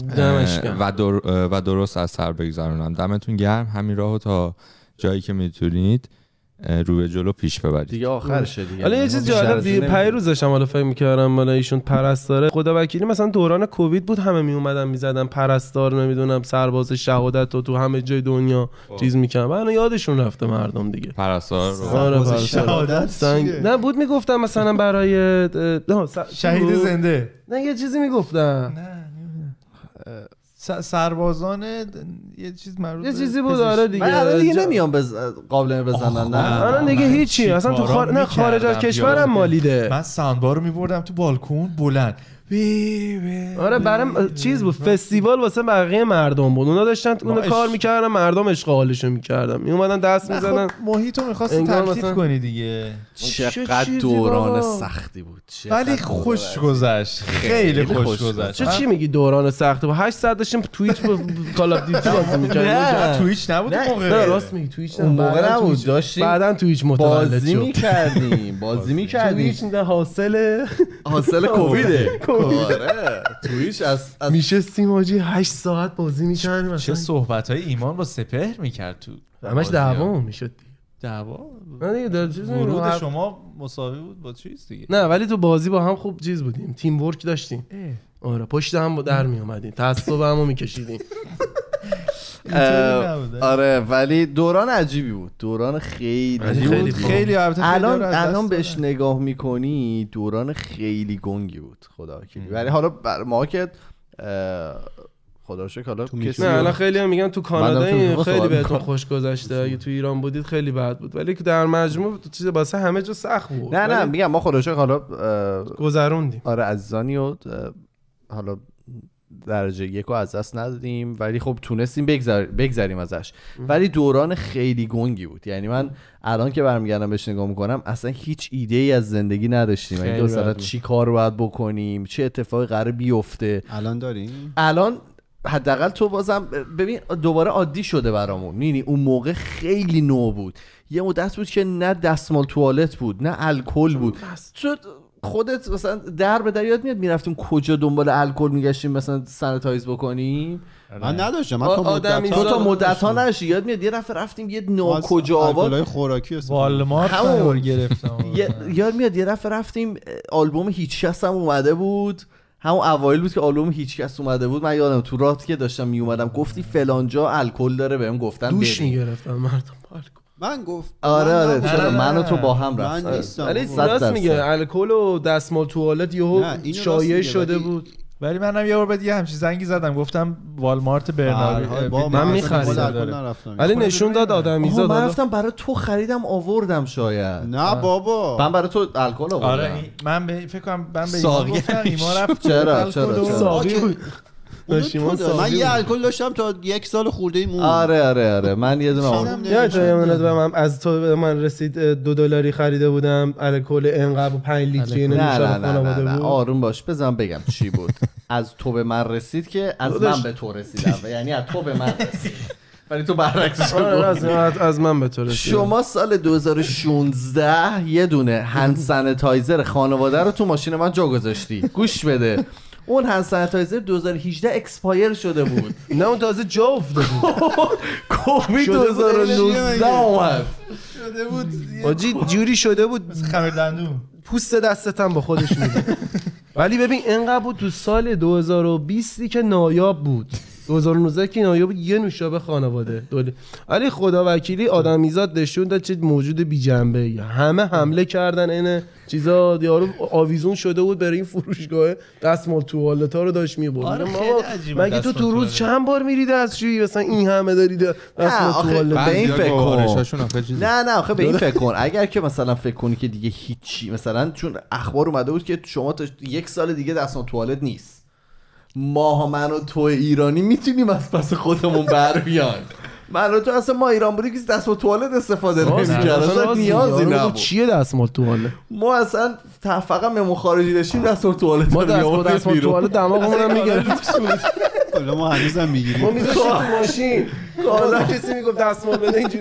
E: و درست از سر بگذرونم. دمتون گرم. همین راهو تا جایی که میتونید رو به جلو پیش ببرید.
A: دیگه آخرشه دیگه.
C: حالا یه چیز جالب پیروز داشتم حالا فکر می‌کردم مال ایشون پرستاره خدا وکیلی مثلا دوران کووید بود همه می اومدن میزدن پرستار نمیدونم سرباز شهادت و تو همه جای دنیا چیز میکنن الان یادشون رفته مردم دیگه
E: پرستار
C: سرباز شهادت نه بود میگفتن مثلا برای
B: شهید زنده
C: نه یه چیزی میگفتن
B: سربازان یه چیز مربوط
C: یه چیزی بود آره دیگه
A: الان دیگه نمیان قابلمه بزنن نه
C: الان دیگه هیچی اصلا تو خارج از کشورم مالیده
B: من ساندبار رو میبردم تو بالکن بلند
C: آره برام چیز بود فستیوال واسه بقیه مردم بود اونا داشتن اون کار میکردن مردم عشق حالشو میکردن میومدن دست میزدن
B: محیطو می‌خواستی تلطیف کنی دیگه
A: چقدر دوران سختی بود
B: ولی خوش گذشت خیلی خوش گذشت
C: چی میگی دوران سختی بود 8 ساعت داشتیم توییچ کال اف دیوتی بازی می‌کردیم
B: توییچ نبود موقع
C: نه راست میگی توییچ
A: اون موقع نبود داشتیم
C: بعدن توییچ متولد
A: بازی می‌کردیم توییچ حاصل کوویده آره تویش از
C: میشه سیماجی 8 ساعت بازی می‌کردیم
B: چه صحبت‌های ایمان با سپهر می‌کرد تو
C: همش دعوا میشد
B: دعوا
C: نه دیگه در چیز
B: ورود شما مساوی بود با چیز دیگه
C: نه ولی تو بازی با هم خوب چیز بودیم تیم ورک داشتیم آره پشت هم در می اومدیم تعصب همو میکشیدیم
A: آره ولی دوران عجیبی بود دوران خیلی الان بهش نگاه میکنی دوران خیلی گنگی بود خدا وکیلی ولی حالا ما که خدا رو شکر حالا
C: نه الان خیلی هم میگن تو کانادا خیلی بهتون خوش گذشته اگه تو ایران بودید خیلی بد بود ولی که در مجموع چیز واسه همه جا سخت بود
A: نه میگم ما خدا رو شکر حالا
C: گذروندیم
A: آره عزیزانی و حالا درجه 1 رو از دست ندادیم ولی خب تونستیم بگذریم ازش ولی دوران خیلی گنگی بود یعنی من الان که برمیگردم بهش نگاه میکنم اصلا هیچ ایده ای از زندگی نداشتیم یعنی مثلا چی کار باید بکنیم چه اتفاقی قراره بیفته
D: الان داریم
A: الان حداقل تو بازم ببین دوباره عادی شده برامون می‌بینی اون موقع خیلی نو بود یه مدت بود که نه دستمال توالت بود نه الکل بود خودت مثلا در به در یاد میاد میرفتیم کجا دنبال الکل میگشتیم مثلا سانیتایز بکنیم
D: من نداشتم من
A: تا مدت ها نشی یاد میاد یه دفعه رفتیم یه کجا آباد
D: الکلای خوراکی
B: والمارت رو گرفتم
A: یاد میاد یه دفعه رفتیم آلبوم هیچکس هم اومده بود همون اوایل بود که آلبوم هیچکس اومده بود من یادم تو راه که داشتم میومدم گفتی فلان جا الکل داره بهم گفتن
C: دوش میگرفتن مردم
D: من گفت
A: آره چرا من و تو با هم رفتیم
C: ولی راست میگه الکل و دستمال توالت یهو شایع شده بود
B: ولی منم یه بار بعد یه همچین زنگی زدم گفتم والمارت برنابی
C: من می‌خریدم ولی نشون داد آدمیزاد
A: من رفتم برای تو خریدم آوردم شاید
D: نه بابا
A: من برای تو الکل آوردم
B: آره من فکر کنم من به ایمان گفتم ایمان رفت
A: چرا
C: ساقی بود
D: من یه الکل داشتم تا 1 سال خورده مون
A: آره من یه دونه آوردم
C: یادم از تو به من رسید $2 خریده بودم الکل انقدر 5 لیتری نمیشه خانواده بود
A: آروم باش بزن بگم چی بود از تو به من رسید که از من به تو رسیدم یعنی از تو به من رسید ولی تو برعکسش
C: از من به تو رسید
A: شما سال 2016 یه دونه هند سانیتایزر خانواده رو تو ماشین من جا گذاشتی گوش بده اون هند سانیتایزر 2018 اکسپایر شده بود
C: نه اون تازه جا افتاده بود
A: کووید 2019 اومد
B: شده بود
C: آجی جوری شده بود
B: خمیر دندون
C: پوست دستت هم با خودش میده ولی ببین اینقدر بود تو سال 2020 که نایاب بود 2019 که نایاب بود یه نوشابه خانواده ولی خدا وکیلی آدمیزاد نشون داد چه موجود بی جنبه همه حمله کردن اینه چیزا یارو آویزون شده بود برای این فروشگاه دستمال توالتا رو داشت می‌برد مگه تو روز چند بار میرید از چی مثلا این همه دارید دستمال توالت
A: به این فکر کن نه آخه به این فکر کن اگر که مثلا فکر کنی که دیگه هیچی مثلا چون اخبار اومده بود که شما تا 1 سال دیگه دستمال توالت نیست من و تو ایرانی میتونیم از پس خودمون بر بیان من و تو اصلا ما ایران بودی که دستمال توالت استفاده نمی‌کردیم اصلا نیازی نبود
C: چیه دستمال توالت
A: ما اصلا فقط ممو خارجی داشتیم دستمال توالت
C: ما دستمال توالت دماغمون هم میگرفتیم
D: حالا ما هنوزم میگیریم
C: ما میذاشتیم ماشین حالا کسی میگفت دستمال بده اینجوری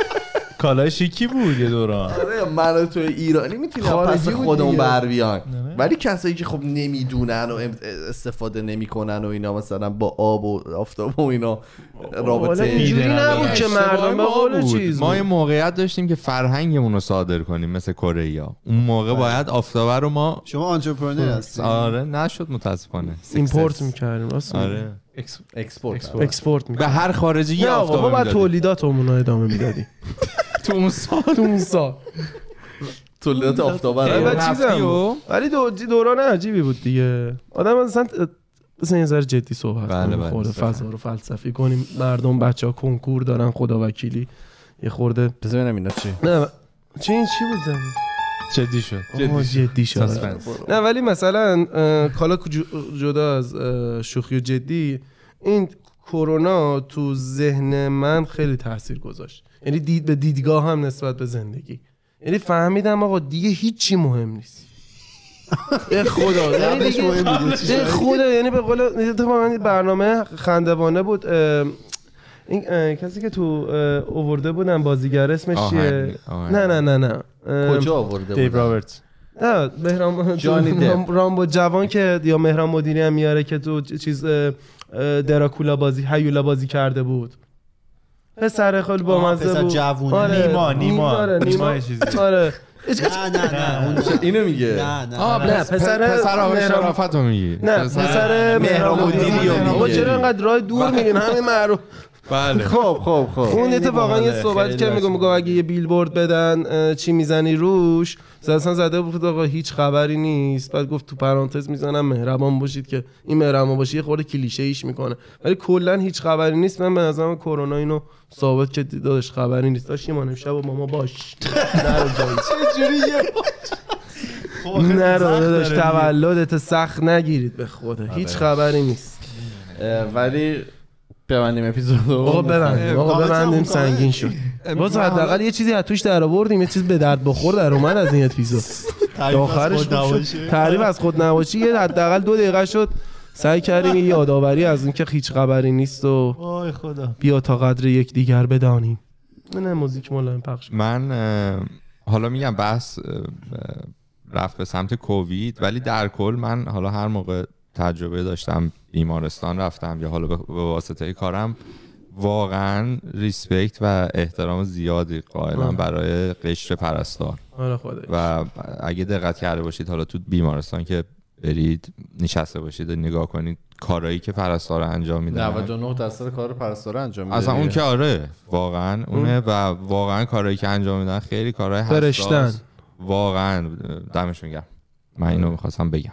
B: کالای شیکی بود یه دوران
A: آره من و تو ایرانی میتونیم پس خودمون بر بیان ولی کسایی که خب نمیدونن و استفاده نمیکنن و اینا مثلا با آب و آفتاب و اینا رابطه
C: اینجوری نبود که مردم به قول چیز
E: ما یه موقعیت داشتیم که فرهنگمون رو صادر کنیم مثل کره. اون موقع باید آفتابه رو ما
D: شما آنترپرنور هستی.
E: آره نشد متاسفانه.
C: ایمپورت می‌کردیم راست.
E: آره
C: اکسپورت
E: به هر خارجی یه آفتابه
C: ما بعد تولیداتمون رو ادامه میدادیم.
E: تو اون سال
A: تولیدات آفتابه
C: رو. ولی دوران عجیبی بود دیگه. آدم مثلا یه ذره جدی صحبت کنیم، خورده فضا رو فلسفی کنیم. مردم بچه‌ها کنکور دارن، خدا وکیلی یه خورده
A: بذار ببینم اینا چی.
C: نه چی بود زمین جدی شد. نه ولی مثلا حالا جدا از شوخی و جدی، این کرونا تو ذهن من خیلی تاثیر گذاشت. یعنی به دیدگاه هم نسبت به زندگی. یعنی فهمیدم آقا دیگه هیچی مهم نیست. به خدا یعنی دیگه خدا، یعنی به قول اتفاقا برنامه خندوانه بود. این کسی که تو آورده بودن بازیگر اسمش چیه؟ نه
A: کجا آورده بود؟
B: دیو رابرتس.
C: نه مهران رامبو جوان که یا مهران مدیری هم میاره که تو چیز دراکولا بازی هیولا بازی کرده بود. پسر خیلی بامزه بود.
D: پسر جوون.
C: نیما چیزی. آره
D: نه اون
A: اینو میگه.
C: نه
E: پسر آقای شرافت رو میگی.
C: نه پسر مهران مدیری رو. چرا انقدر راه دور میرین همین معروف.
E: بله
A: خب
C: اون اتفاقا یه صحبتی که میگم اگه یه بیلبورد بدن چی میزنی روش، اصلا زده بود آقا هیچ خبری نیست، بعد گفت تو پرانتز میزنم مهربان باشید که این مهربان باشی یه خورده کلیشه ایش میکنه، ولی کلا هیچ خبری نیست. من به نظرم کرونا اینو ثابت که داداش خبری نیست. داشت یه امشب با ماما باش نرو جایی چجوریه نرو داداش تولدت سخت نگیرید به خدا هیچ خبری نیست.
A: ولی ببندیم اپیزودو.
C: آقا ببندیم سنگین شد. باز حداقل یه چیزی از توش در آوردیم، یه چیز به درد بخور در اومد از این اپیزود. آخرش تعریف از خود نباشی یه حداقل 2 دقیقه شد. سعی کردیم یه یادآوری از اینکه هیچ خبری نیست و
B: وای خدا
C: بیا تا قدر یکدیگر بدانیم. من موزیک ملایم پخش.
E: من حالا میگم بحث رفت به سمت کووید، ولی در کل من حالا هر موقع تجربه داشتم بیمارستان رفتم یا حالا به واسطه کارم، واقعا ریسپکت و احترام زیادی قائلم برای قشر پرستار. و اگه دقت کرده باشید حالا تو بیمارستان که برید نشسته باشید و نگاه کنید کارهایی که پرستارا انجام میدن،
A: 99% کار پرستارا انجام میدن.
E: اصلا اون که آره واقعا اونه و واقعا کارهایی که انجام میدن خیلی کارهای حساس، واقعا دمشون گرم. من اینو می‌خواستم بگم.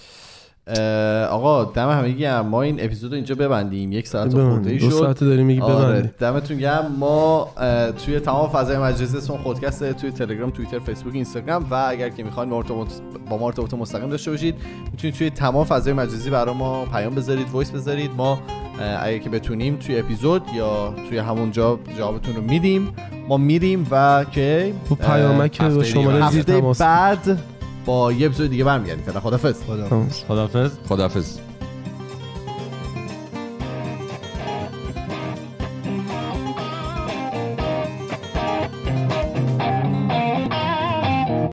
A: آقا دم همگی گرم. ما این اپیزودو اینجا ببندیم. 1 ساعت خورده شد.
C: 2 ساعت داریم میگی ببندیم.
A: دمتون گرم. ما توی تمام فضای مجازی اسم خودکست، توی تلگرام، توییتر، فیسبوک، اینستاگرام و اگر که میخواین با ما ارتباط مستقیم داشته باشید میتونید توی تمام فضای مجازی برای ما پیام بذارید، وایس بذارید. ما اگر که بتونیم توی اپیزود یا توی همونجا جوابتون رو میدیم. ما میریم و که
C: تو پیامک شماره زیر تماس
A: بعد با یه اپیزود دیگه برمیگردیم. فعلا خدافظ.
B: خدافظ.